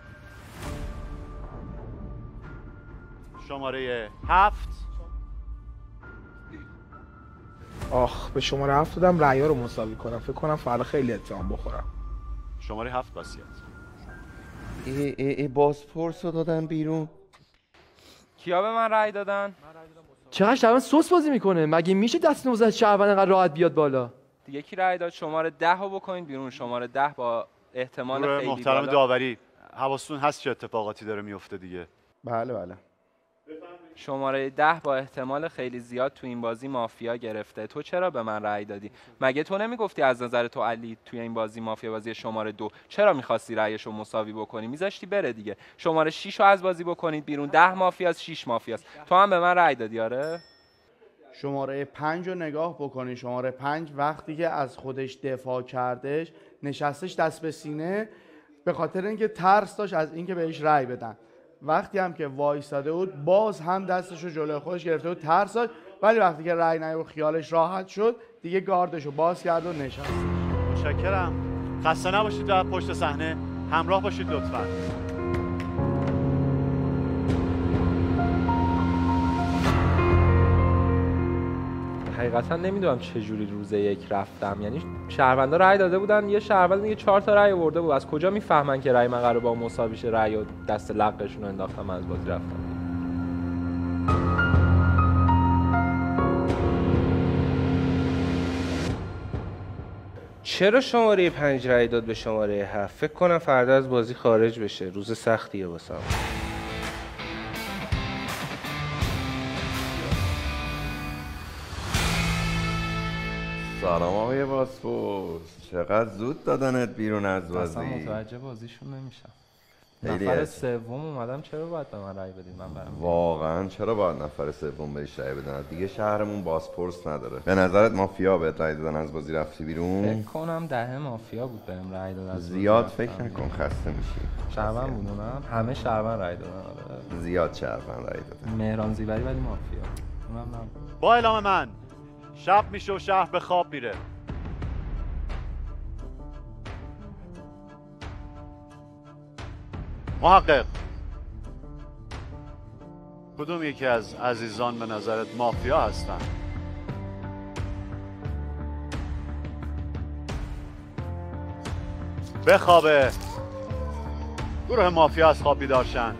شماره 7. آخ به شماره 7 دادم رأی‌ها رو مساوی کنم، فکر کنم فردا خیلی اتهام بخورم. شماره 7 وصیت. بازپرس رو دادن بیرون. کیا به من رأی دادن؟ چقدر شهروند سوس بازی میکنه، مگه میشه دست نوزد شهروند انقدر راحت بیاد بالا؟ یکی رأی داد شماره 10 رو بکنید بیرون. شماره 10 با احتمال خیلی محترم بالا. داوری حواستون هست چه اتفاقاتی داره میفته دیگه. بله. شماره 10 با احتمال خیلی زیاد تو این بازی مافیا گرفته. تو چرا به من رأی دادی؟ مگه تو نمیگفتی از نظر تو علی توی این بازی مافیا بازی شماره 2؟ چرا میخواستی رأیشو مساوی بکنی؟ میذاشتی بره دیگه. شماره 6 رو از بازی بکنید بیرون. 10 مافیاست، 6 مافیاست. تو هم به من رأی دادی. آره شماره 5 رو نگاه بکنی. شماره 5 وقتی که از خودش دفاع کردش نشستش دست به سینه، به خاطر اینکه ترس داشت از اینکه بهش رأی بدن. وقتی هم که وایساده بود باز هم دستش رو جلوی خودش گرفته بود، ترس داشت، ولی وقتی که رأی نیامد خیالش راحت شد دیگه گاردش رو باز کرد و نشست. متشکرم. خسته نباشید و پشت صحنه همراه باشید لطفاً. حقیقتا نمیدونم چه جوری روز یک رفتم، یعنی شهروندا رأی داده بودن، یه شهروند دیگه 4 تا رأی آورده بود. از کجا میفهمن که رأی من قراره با مساوی شه؟ رأی و دست لقشون رو انداختم از بازی رفتم. چرا شماره 5 رای داد به شماره 7؟ فکر کنم فردا از بازی خارج بشه. روز سختیه واسم. سلام آقای باسپورس، چقدر زود دادنت بیرون از بازی؟ اصلا متوجه بازیشون نمیشم. خیلی نفر است. سوم اومدم، چرا باید به من رأی بدید من برم؟ واقعا چرا باید نفر سوم بهش رای بدن؟ دیگه شهرمون باسپورس نداره. به نظرت مافیا بهت رای دادن از بازی رفتی بیرون؟ فکر کنم 10 مافیا بود بهم رأی داد. زیاد فکر نکن، خسته میشی. شهروند بودونم، همه شهروند رأی دادن. آره. زیاد شهروند رای دادن. مهران زیبری ولی مافیا. اونم نه. با اعلام من شب میشه و شهر به خواب میره. محقق، کدوم یکی از عزیزان به نظرت مافیا هستن؟ بخوابه. گروه مافیا از خواب بیدار شن.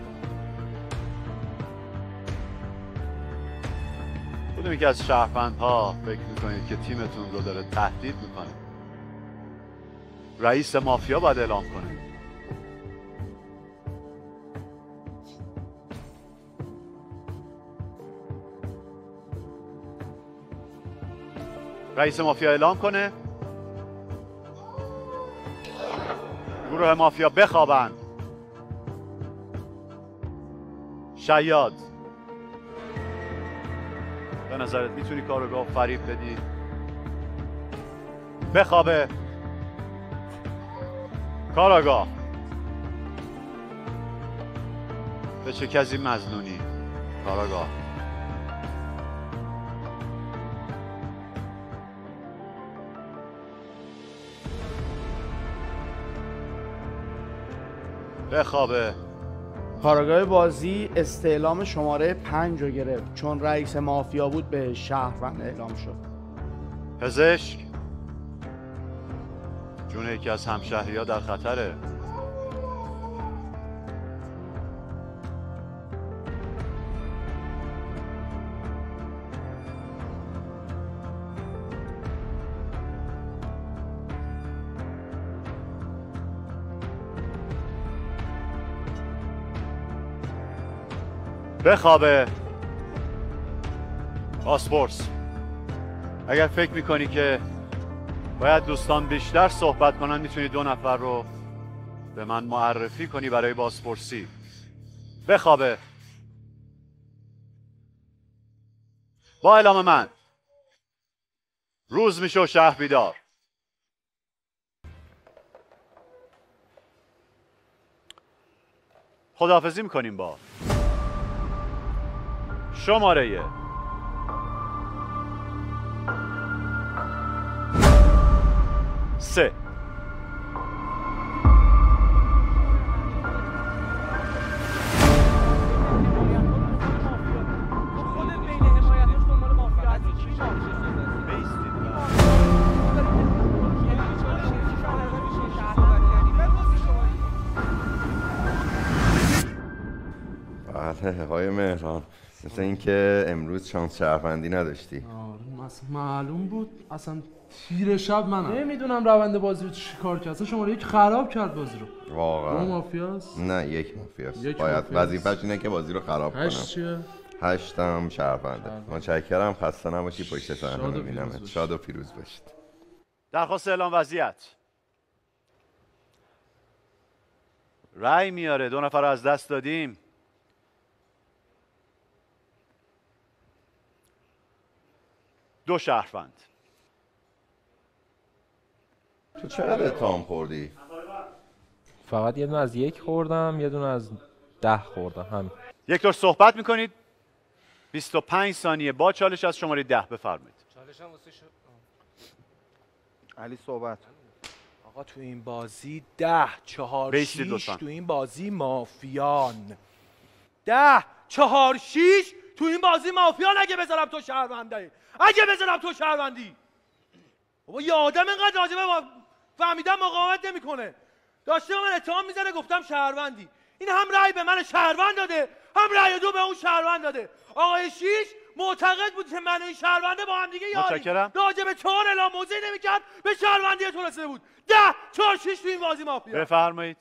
کدوم یکی از شهروندها فکر میکنید که تیمتون رو داره تهدید میکنه؟ رئیس مافیا باید اعلام کنه. رئیس مافیا اعلام کنه. گروه مافیا بخوابن. شیاد، به نظرت میتونی کارگاه فریب بدی؟ بخوابه. کاراگاه، به چه کسی مظنونی؟ کاراگاه. بخوابه. کارگاه بازی استعلام شماره 5 رو گرفت، چون رئیس مافیا بود به شهروند اعلام شد. پزشک، جون یکی از همشهری‌ها در خطره. بخوابه. باسپورس، اگر فکر میکنی که باید دوستان بیشتر صحبت کنن، میتونی 2 نفر رو به من معرفی کنی برای بازپرسی. بخوابه. با اعلام من روز میشه و شهر بیدار. خداحافظی میکنیم با شماره 3. بله آقای مهران، مثل اینکه امروز شانس شهروندی نداشتی. آره معلوم بود، اصلا تیر شب منم. نمیدونم روند بازی رو چی کار کرد، اصلا شماره 1 خراب کرد بازی رو. واقعا 2 مافیاست؟ نه 1 مافیاست. یک باید مافیاست. وظیفه‌ش اینه که بازی رو خراب کنه. 8 چیه؟ 8 هم شهرونده. متشکرم، خسته نباشی، پشت صحنه میبینم. شاد و پیروز باشید. درخواست اعلام وضعیت. رأی میاره، 2 نفر از دست دادیم. دو شهروند. تو چقدر اتهام خوردی؟ فقط یه دونه از 1 خوردم، یه دونه از 10 خوردم، همین. یک دور صحبت میکنید. 25 ثانیه با چالش از شماره 10 بفرمایید. چالشم واسه علی صحبت. آقا تو این بازی 10 4 6 تو این بازی مافیان. 10 4 6 تو این بازی مافیان. اگه بذارم تو شهروندی، اگه بذارم تو شهروندی، بابا یه آدم اینقدر راجبه فهمیدم مقاومت نمیکنه. داشته من اتهام میزنه گفتم شهروندی. این هم رأی به من شهروند داده، هم رأی 2 به اون شهروند داده. آقای 6 معتقد بود که من و این شهرونده با هم دیگه یاری. متشکرم. راجع به 4 اعلام موضعی نمی‌کرد، به شهروندی تو رسیده بود. 10 4 6 تو این بازی مافیا. بفرمایید.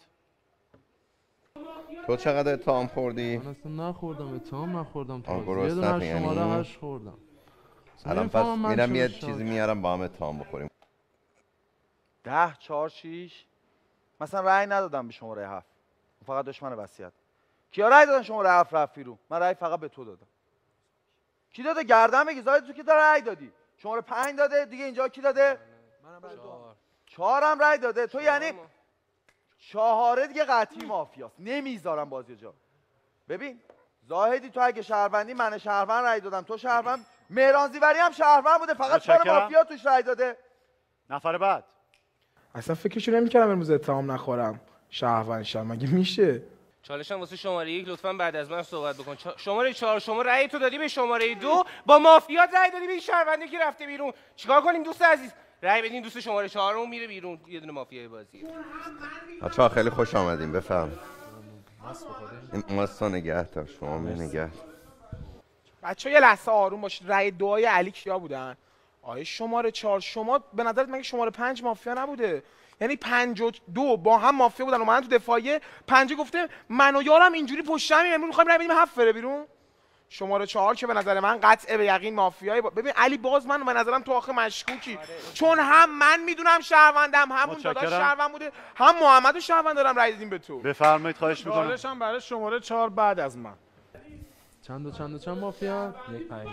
تو چقدر اتهام خوردی؟ من اصلا نخوردم، اتهام نخوردم. آه، یه دونه یعنی؟ شماره 8 خوردم. الان پس میرم یه چیزی میارم با هم اتهام بخوریم. 10 4 6 مثلا رأی ندادم به شماره 7. فقط داشت منو وصیت. کیا رأی دادن شماره 7 رفت بیرون؟ من رأی فقط به تو دادم. کی داده؟ گردن بگی. زاید تو کی داره رأی دادی؟ شماره 5 داده، دیگه اینجا کی داده؟ منم رأی دادم. 4 هم رأی داده. تو یعنی 4 دیگه قطعی مافیاست. نمیذارم بازی جا. ببین زاهدی تو اگه شهروندی، من شهروند رأی دادم، تو شهروند، مهران زیوری هم شهروند بوده، فقط 4 مافیا توش رأی داده. نفر بعد. اصلا فکرشو نمی‌کردم امروز اتهام نخورم شهروند شم. مگه میشه؟ چالشم واسه شماره 1 لطفاً بعد از من صحبت بکن. شماره 4 شما رأی تو دادی به شماره 2 با مافیات رأی دادی به این شهرونده که رفته بیرون. چیکار کنیم دوست عزیز؟ رأی بدین دوست شماره 4 اون میره بیرون، یه دونه مافیای بازی. بچه‌ها خیلی خوش آمدین. بفرم. این ماستا نگه دار، شما نگه. بچه‌ها یه لحظه آروم باشید. رأی دعای علی کیا بودن؟ آیه شماره 4 شما به نظرت مگه شماره 5 مافیا نبوده؟ یعنی 52 با هم مافیا بودن اومدن تو دفاعیه، 5 گفته من و یارم اینجوری پشت هم امروز می‌خوایم رأی بدیم 7 بره بیرون. شماره 4 که به نظر من قطع به یقین مافیایی ببین علی باز من به نظرم تو آخه مشکوکی، چون هم من میدونم شهروندم، همون داداش شهروند بوده، هم محمدو شهروند دارم رأی دادیم به تو. بفرمایید خواهش می‌کنم. چالش هم برای شماره 4 بعد از من. چند مافیا؟ 1 5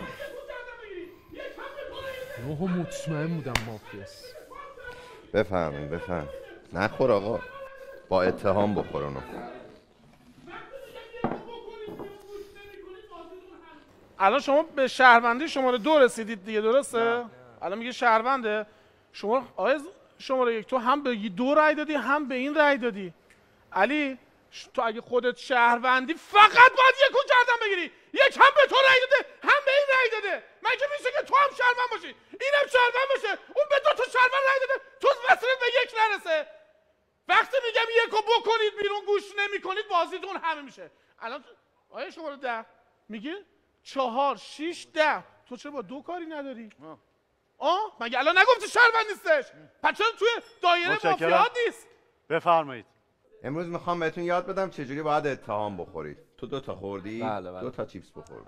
9 مطمئن بودم مافیاست. بفرمایید. نخور آقا، با اتهام بخور اونو. الان شما به شهروندی شماره 2 رسیدید دیگه، درسته؟ الان میگه شهرونده. شما آقای شماره 1 تو هم به 2 رأی دادی هم به این رأی دادی. علی تو اگه خودت شهروندی فقط باید یکو گردن بگیری. یک هم به تو رأی داده هم به این رأی داده. مگه میشه که تو هم شهروند باشی اینم شهروند باشه، اون به 2 تا شهروند رأی داده تو مسئله به 1 نرسه؟ وقتی میگم یکو بکنید بیرون گوش نمیکنید بازیتون همه میشه. الان آیه شماره 10 میگه 4 6 10 تو چرا با 2 کاری نداری؟ مگه الان نگفتی شهروند نیستش؟ پس چرا توی دایره مافیا نیست؟ بفرمایید. امروز میخوام بهتون یاد بدم چجوری باید اتهام بخورید. تو 2 تا خوردی؟ بله. 2 تا چیپس بخور.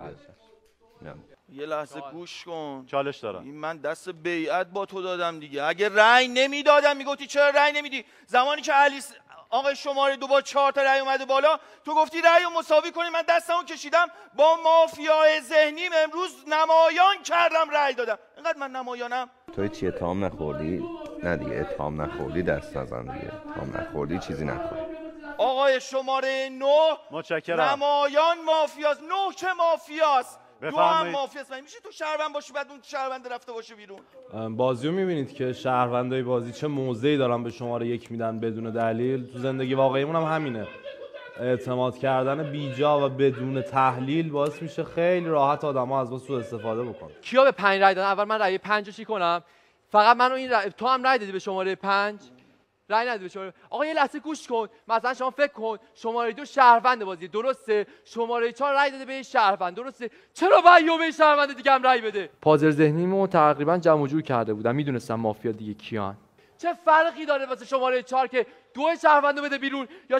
یه لحظه گوش کن. چالش دارم. این من دست بیعت با تو دادم دیگه. اگه رأی نمیدادم میگفتی چرا رأی نمیدی؟ زمانی که آقای شماره 2 با 4 تا رأی اومده بالا، تو گفتی رأی رو مساوی کنی، من دستمو کشیدم با مافیای ذهنیم امروز نمایان کردم رأی دادم. اینقدر من نمایانم. تو چی اتهام نخوردی؟ نه دیگه اتهام نخوردی دست نزن دیگه. اتهام نخوردی چیزی نخوردی. آقای شماره 9 متشکرم. نمایان مافیاست. 9 که مافیاست. 2 هم مافیاست. میشه تو شهروند باشی بعد اون شهروند رفته باشه بیرون؟ بازی رو میبینید که شهروندای بازی چه موضعی دارن به شماره 1 میدن بدون دلیل. تو زندگی واقعیمون هم همینه. اعتماد کردن بیجا و بدون تحلیل باعث میشه خیلی راحت آدم‌ها از ما سوء استفاده بکنن. کیا به 5 رای دادن؟ اول من رای 5 رو چی کنم؟ فقط من و این تو هم رای دادی به شماره 5؟ رای ندادی به شماره. آقا یه لحظه گوش کن. مثلا شما فکر کن شماره 2 شهروند بازی، درسته؟ شماره 4 رای داده به این شهروند، درسته؟ چرا باید یه به این شهروند دیگه هم رای بده؟ پازر ذهنیمو تقریبا جمع و جور کرده بودم، میدونستم مافیا دیگه کیان. چه فرقی داره واسه شماره 4 که 2 شهروندو بده بیرون یا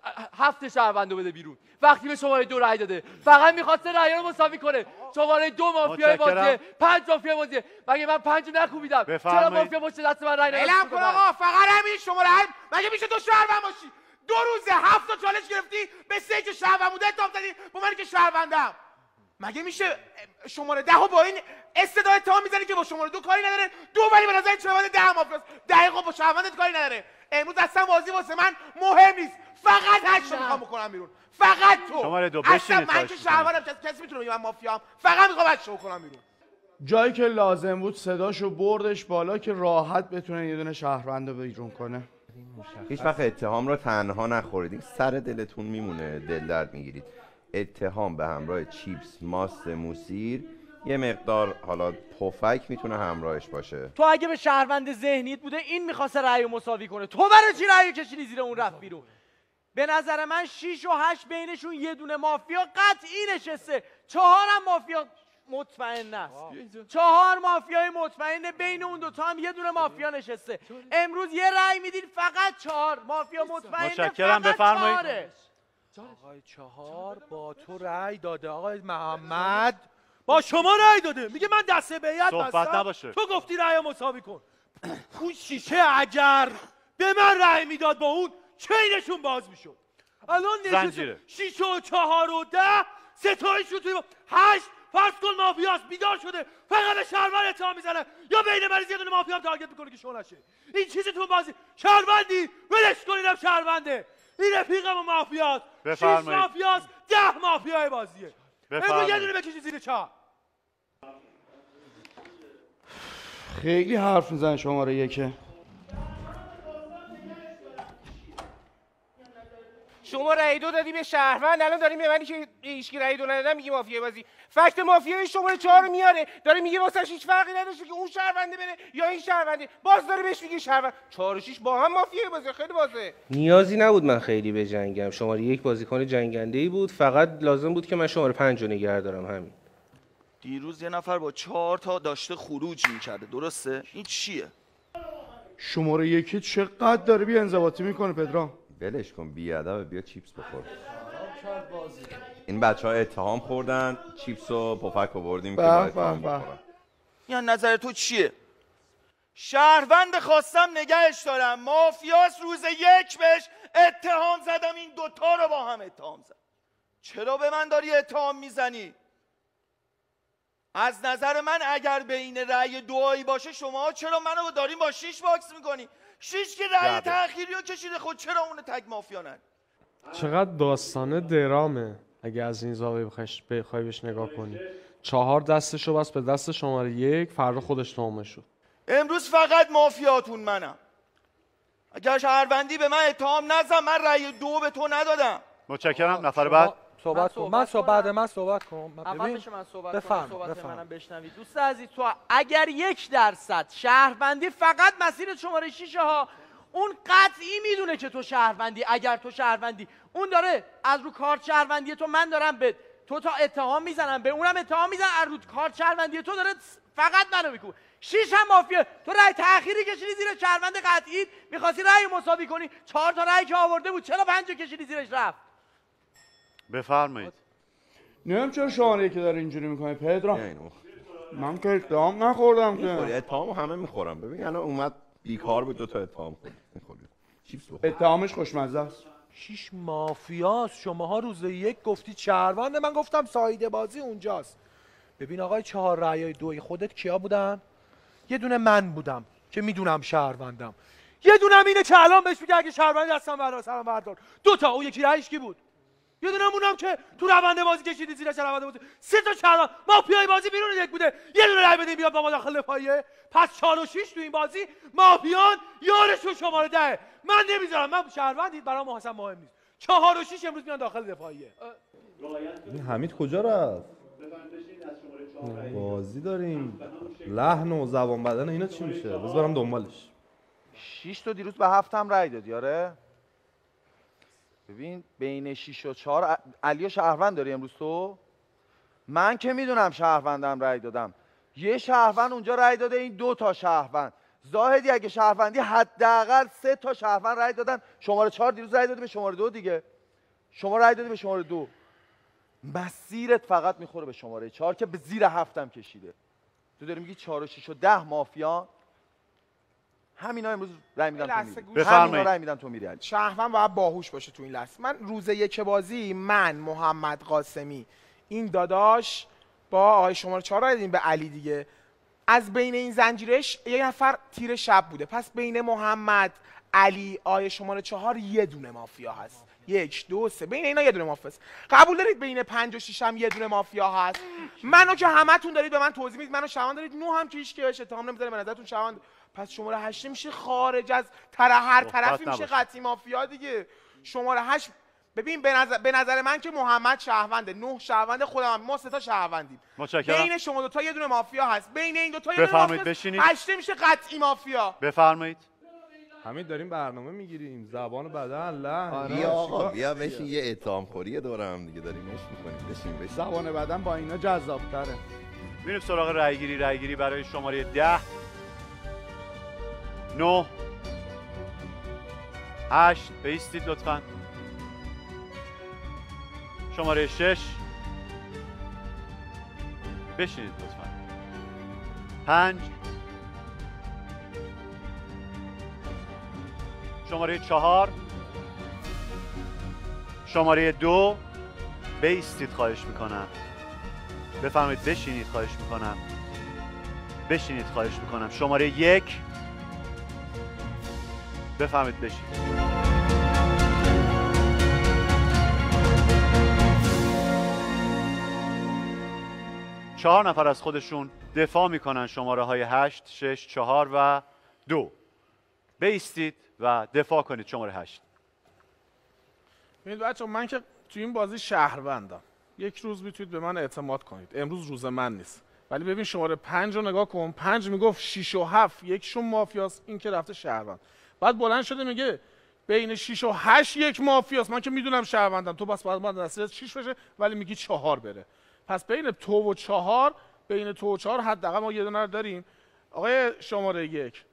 7 شهروندو بده بیرون؟ وقتی به شماره 2 رای داده فقط می‌خواسته رای رو مساوی کنه. شماره 2 مافیای بازی، 5 مافیا بازی. مگه من 5 نکوبیدم؟ چرا مافیا پشت دست من رای نداد؟ علم کن آقا، فقط همین شماره 8. مگه میشه تو شهروند باشی 2 روزه 7 تا چالش گرفتی به 3 که شهروند بوده اتهام زدی با من که شهروندم؟ مگه میشه شماره 10 با این استعداد اتهام میزنی که با شماره 2 کاری نداره؟ 2 ولی به نظر شهروند 10 مافیاست، 10 با شهروندت کاری نداره. امروز اصلا بازی واسه من مهم نیست، فقط 8 میخوام بکنم بیرون، فقط تو. شماره 2 اصلا من که شهروندم کسی میتونه بگه من مافیام، فقط میخوام 8 بکنم بیرون. جایی که لازم بود صداشو بردش بالا که راحت بتونه یه دونه شهروند رو بیرون کنه. هیچ وقت اتهام رو تنها نخورید، سر دلتون میمونه، دل درد میگیرید. اتهام به همراه چیپس، ماست موسیر، یه مقدار حالا پفک میتونه همراهش باشه. تو اگه به شهروند ذهنیت بوده این میخواسته رأی مساوی کنه، تو برای چی رأی کشیدی زیر اون رفت بیرون؟ به نظر من 6 و 8 بینشون یه دونه مافیا قطعی نشسته، 4 هم مافیا مطمئن است. 4 مافیای مطمئنه، بین اون دوتا هم یه دونه مافیا نشسته. امروز یه رأی میدین فقط 4 مافیا مطمئنه. متشکرم، فقط بفرمایید. 4. آقای 4 با تو رأی داده. آقای محمد با شما رأی داده. میگه من دسته بیعت صحبت نباشه. تو گفتی رأی مساوی کن. اون شیشه اگر به من رأی میداد با اون چینشون باز میشد. الان زنجیره. 6 و 4 و 10 ستایشون توی 8 فرض کن مافیاست بیدار شده فقط به شهروند اتهام میزنه یا بین مریض یه دونه مافیا هم تارگت میکنه که شو نشه. این چیزی تو بازی شهروندی ولش کنیدم شهرونده. این رفیقم مافیاست. 6 مافیاست 10 مافیای بازیه. امروز یه دونه بکشی زیر چهار. خیلی حرف میزنه شماره 1. شما رأی 2 دادی به شهروند، الان داری به منی که هیچکی رأی 2 ندادن میگی مافیای بازی. فکت مافیای شماره 4 رو میاره، داره میگه واسه هیچ فرقی نداشته که اون شهرونده بره یا این شهرونده، باز داره بهش میگه شهروند. 4 و 6 با هم مافیای بازی. خیلی واضحه. نیازی نبود من خیلی بجنگم. شماره 1 بازیکن جنگنده‌ای بود، فقط لازم بود که من شماره 5 رو نگه دارم. همین. دیروز یه نفر با 4 تا داشته خروج میکرده، درسته؟ این چیه؟ شماره 1 چقدر داره بی انضباطی میکنه پدرام. ولش کن بیادب، بیا چیپس بخور. این بچه ها اتهام خوردن، چیپس و پفک آوردیم که با اتهام بخورن. یا نظر تو چیه؟ شهروند خواستم نگهش دارم، مافیاس روز 1 بهش اتهام زدم، این دوتا رو با هم اتهام زد. چرا به من داری اتهام میزنی؟ از نظر من اگر بین رأی 2 باشه شما چرا منو داریم با 6 باکس میکنی؟ 6 که رأی تأخیری رو کشیده، خود چرا اون تگ مافیا نه؟ چقدر داستانه درامه اگه از این زاویه بخوای بهش نگاه کنی. 4 دستشو بس به دست شماره 1، فردا خودش تومه شد. امروز فقط مافیاتون منم. اگر شهروندی به من اتهام نزن، من رأی 2 به تو ندادم. متشکرم. نفر بعد صحبت کن. من بعد من صحبت کن. اول بشه من صحبت بفهم. کنم، صحبت منم بشنوید. دوست عزیز، تو اگر 1% شهروندی فقط مسیر شماره 6 ها، اون قطعی میدونه که تو شهروندی. اگر تو شهروندی، اون داره از رو کارت شهروندی تو، من دارم به تو تا اتهام میزنم، به اونم اتهام میزنم، از رو کارت شهروندی تو داره فقط منو میکوبه. 6 هم مافیا، تو رأی تأخیری کشیدی زیر شهروند قطعی، می‌خواستی رأی مساوی کنی. 4 تا رأی که آورده بود، چرا 5 کشیدی زیرش رفت؟ بفرمایید. نمیدونم چرا شماره 1 داره اینجوری میکنه پدرام. من که اتهام نخوردم که. اتهامو همه میخورم. ببین الان اومد بیکار بود 2 تا اتهام خورد. چیپس بخور. اتهامش خوشمزه است. 6 مافیاست. شماها روز 1 گفتید شهرونده، من گفتم سایده بازی اونجاست. ببین آقای 4 رأیای 2 خودت کیا بودن؟ یه دونه من بودم که میدونم شهروندم. یه دونه اینه که الان بهش میگه اگه شهروندی هستم سلام بردار. 2 تا، اون یکی رأیش کی بود؟ یه دونه مونم که تو روند بازی کشیدی زیر روند بازی. 3 تا شهروند مافیای بازی بیرون 1 بوده. یه دونه رأی بدین بیاد با ما داخل دفاعیه. پس 4 و 6 تو این بازی مافیان یارشون شماره 10. من نمیذارم. من شهروندید برام اصلا مهم نیست. 4 و 6 امروز میان داخل دفاعیه. این حمید کجا رفت؟ بازی داریم. لحن و زبان بدن اینا چی میشه؟ بذار برم دنبالش. 6 تا دیروز به 7 هم رأی دادی. آره ببین بین 6 و 4 علی شهروند داری امروز تو؟ من که میدونم شهروندم رأی دادم. یه شهروند اونجا رأی داده، این 2 تا شهروند. زاهدی اگه شهروندی حداقل 3 تا شهروند رأی دادن. شماره 4 دیروز رأی داده به شماره 2 دیگه. شما رأی دادی به شماره 2. مسیرت فقط میخوره به شماره 4 که به زیر 7 هم کشیده. تو داری میگی 4 و 6 و 10 مافیا. همینا امروز رأی میدن تو میری. همینا رأی میدن تو میری. شهروند باید باهوش باشه تو این لحظه. من روز 1 بازی، من محمد قاسمی این داداش با آقای شماره 4 رأی دادیم به علی دیگه. از بین این زنجیرش یه نفر تیر شب بوده. پس بین محمد، علی، آقای شماره 4 یه دونه مافیا هست. 1 2 3 بین اینا یه دونه مافیا هست. قبول دارید بین 5 و 6 هم یه دونه مافیا هست؟ منو که همتون دارید به من توضیح میدید، منو شهروند دارید. 9 هم که هیچ کی بهش اتهام نمیذاره، به نظرتون شهروند. پس شماره 8 میشه خارج از هر طرفی میشه قطعی مافیا دیگه. شماره 8 ببین به نظر من که محمد شهرونده، 9 شهروند، خودم ما 3 تا شهروندیم. متشکرم. بین شما 2 تا یه دونه مافیا هست. بین این 2 تا یه دونه بفرمایید مافیا. بشینید. 8 میشه قطعی مافیا. بفرمایید. همین داریم برنامه میگیریم. زبان بدن لحن. بیا آقا بیا بشین، یه اتهام خوری دور هم دیگه داریمش میکنیم. بشین. زبان بدن با اینا جذاب‌تره. میریم سراغ رأیگیری برای شماره 10 9 8 بایستید لطفاً. شماره 6 بشینید لطفاً. 5 شماره 4 شماره 2 بایستید خواهش میکنم. بفرمایید بشینید خواهش میکنم. بشینید خواهش میکنم. شماره 1 بفرمایید بشینید. 4 نفر از خودشون دفاع میکنن. شماره های 8 6 4 و 2 بایستید و دفاع کنید. شماره 8. ببینید بچه‌ها، من که تو این بازی شهروندم. یک روز میتونید به من اعتماد کنید. امروز روز من نیست. ولی ببین شماره 5 رو نگاه کن. 5 میگفت 6 و 7 یکشون مافیاست، این که رفته شهروند. بعد بلند شده میگه بین 6 و 8 یک مافیاست. من که میدونم شهروندم، تو بس باید نصیحت 6 بشه ولی میگی 4 بره. پس بین تو و 4 بین تو و 4 حداقل ما یه دونه رو داریم. آقای شماره 1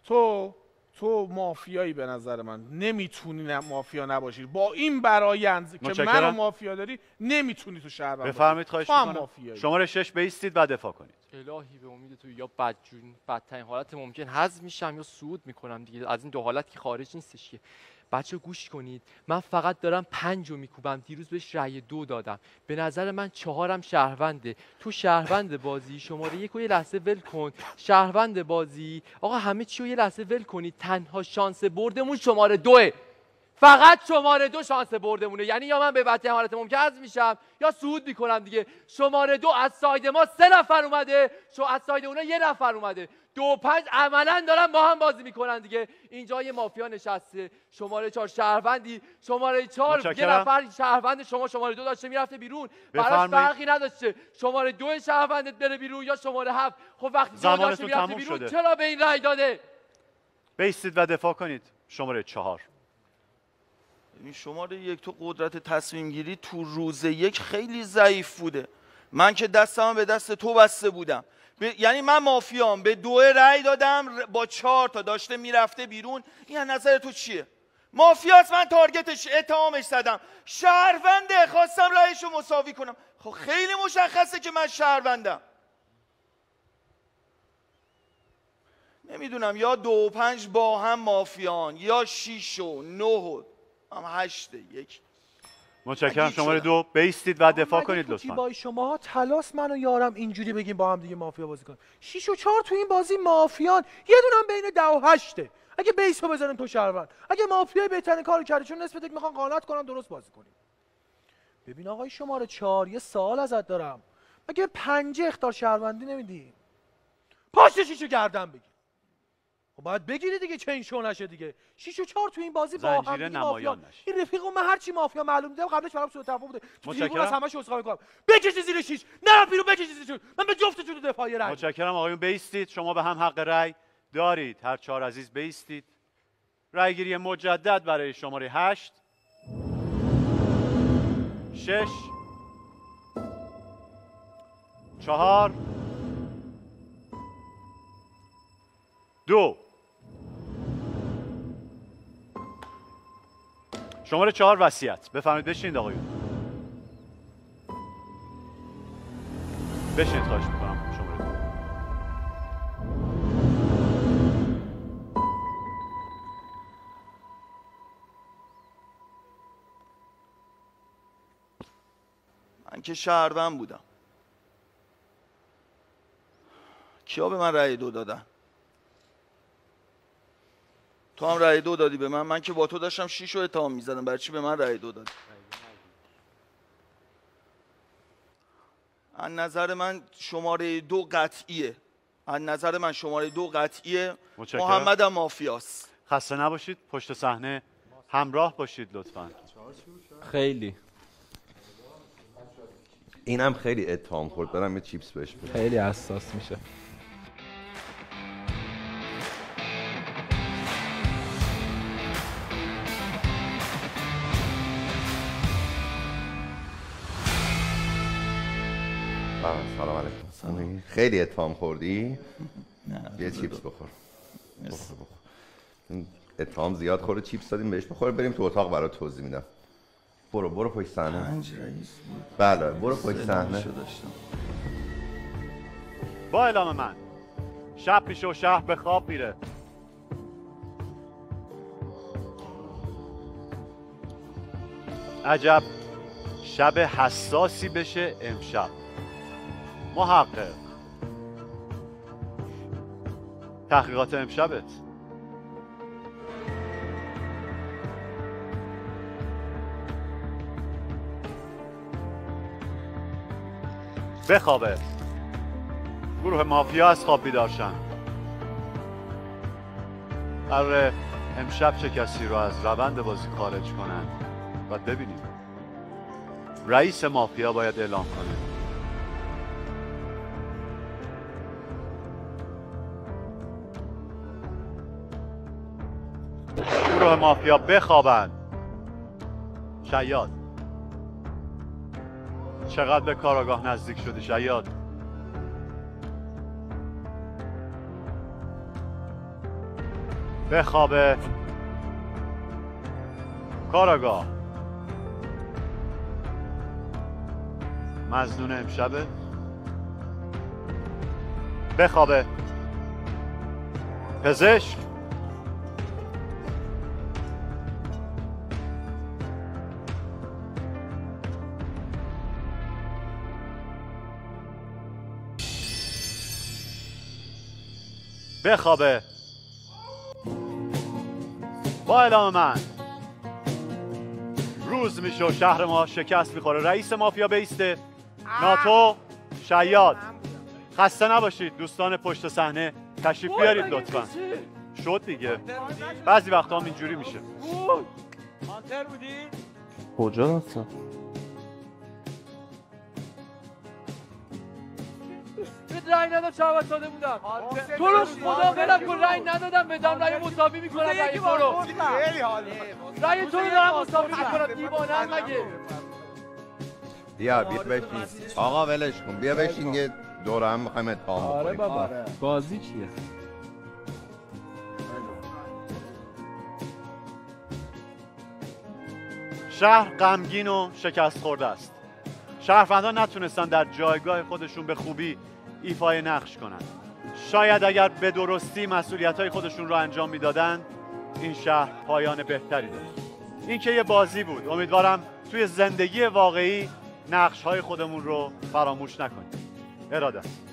تو مافیایی به نظر من. نمیتونی مافیا نباشی با این برایند که منو مافیا داری. نمیتونی تو شهروند باشی. بفرمایید خواهش می‌کنم. شماره 6 بایستید و دفاع کنید. الهی به امید تو یا بدترین حالت ممکن حذف میشم یا صعود میکنم دیگه. از این دو حالت که خارج نیستش که. بچه گوش کنید، من فقط دارم 5 رو میکوبم. دیروز بهش رأی 2 دادم. به نظر من 4 شهرونده. تو شهروند بازی شماره 1 رو یه لحظه ول کن. شهروند بازی آقا همه چی رو یه لحظه ول کنید. تنها شانس بردمون شماره 2. فقط شماره 2 شانس بردمونه. یعنی یا من به بدترین حالت ممکن حذف میشم یا صعود میکنم دیگه. شماره 2 از ساید ما 3 نفر اومده، از ساید اونا 1 نفر اومده. 2 و 5 عملاً دارن با هم بازی میکنن دیگه. اینجا یه مافیا نشسته. شماره 4 شهروندی، شماره 4 یه نفر شهروند شما شماره 2 داشته میرفته بیرون. براش فرقی نداشته شماره 2 شهروندت بره بیرون یا شماره 7. خب وقتی داشته میرفته بیرون شده. چرا به این رأی داده؟ بایستید و دفاع کنید. شماره 4. این شماره 1 تو قدرت تصمیم گیری تو روز 1 خیلی ضعیف بوده. من که دستم به دست تو بسته بودم. یعنی من مافیام به 2 رأی دادم با 4 تا داشته میرفته بیرون. این نظر تو چیه؟ مافیاست، من تارگتش اتهامش زدم. شهرونده، خواستم رأیشو مساوی کنم. خب خیلی مشخصه که من شهروندم. نمیدونم یا 2 و 5 با هم مافیان یا 6 و 9 و 8 1. متشکرم. شماره 2 بایستید و دفاع کنید لطفاً. با شما تلاس من و یارم اینجوری بگیم با هم دیگه مافیا بازی کنیم. 6 و 4 تو این بازی مافیان، یه دونم بین 10 و 8. اگه بیسو بزنن تو شهروند، اگه مافیای بهترین کارو کرده چون نسبت یک میخوان قانت کنن درست بازی کنیم. ببین آقای شماره 4 یه سوال ازت دارم. مگه 5 اخطار شهروندی نمیدی؟ پشت 6 رو گردن بگیر. خب باید بگیری دیگه چین شو نشه دیگه. 6 و 4 تو این بازی با هم دیگه مافیا. این رفیقم من هر چی مافیا معلوم دیدم قبلش برام سوء تفاهم بوده. تو از همش عذرخواهی می‌کنم. بکشی زیر 6. نه بیرون بکشی زیر 6. من به جفتتون دفاعی رأی. متشکرم آقایون. بایستید. شما به هم حق رأی دارید. هر 4 عزیز بایستید. رأیگیری مجدد برای شماره 8 6 4 2. شماره 4 وصیت. بفرمایید بشینید آقایون. بشینید خواهش میکنم. شماره 2. من که شهروند بودم. کیا به من رأی 2 دادن؟ تو هم رأی 2 دادی به من. من که با تو داشتم 6 رو اتهام میزدم. برای چی به من رأی 2 دادی؟ از نظر من شماره 2 قطعیه. از نظر من شماره 2 قطعیه. محمد هم مافیاست. خسته نباشید. پشت صحنه همراه باشید لطفاً. خیلی اینم خیلی اتهام خورد. برم یه چیپس بهش بدم. خیلی حساس میشه. سلام علیکم. خیلی اتهام خوردی؟ نه یه چیپس بخور. بخور. این اتهام زیاد خورده، چیپس دادیم بهش بخور. بریم تو اتاق برات توضیح میدم. برو پشت صحنه. 5 رئیس بود. بله برو پشت صحنه. با اعلام من شب میشه و شهر به خواب میره. عجب شب حساسی بشه امشب. محقق تحقیقات امشبت بخوابه. گروه مافیا از خواب بیدار شن. قراره امشب چه کسی رو از روند بازی خارج کنن و ببینیم. رئیس مافیا باید اعلام کنه. گروه مافیا بخوابن. شیاد چقدر به کاراگاه نزدیک شدی شیاد؟ بخوابه. کاراگاه مظنون امشبه. بخوابه. پزشک بخوابه. با اعلام من روز میشه و شهر ما شکست میخوره. رئیس مافیا بیسته. ناتو شیاد خسته نباشید. دوستان پشت صحنه تشریف بیارید لطفا. شد دیگه، بعضی وقتا هم اینجوری میشه. هانتر بودی؟ کجا هستم؟ به رای ندادم شهوت ساده بودم. تو رو خدا ولم کن. رای ندادم بدم. رای مساوی میکنم. رای تو رو رای تو رو دارم مساوی میکنم. دیوانه‌ام مگه؟ بیا بشین. آقا ولش کن. بیا بشین یه دور هم میخوایم اتهام بکنیم. آره بابا بازی چیه؟ شهر غمگین و شکست خورده است. شهروندان نتونستن در جایگاه خودشون به خوبی ایفای نقش کنند. شاید اگر به درستی مسئولیت‌های خودشون رو انجام میدادن این شهر پایان بهتری داشت. این که یه بازی بود. امیدوارم توی زندگی واقعی نقش‌های خودمون رو فراموش نکنیم. ارادت.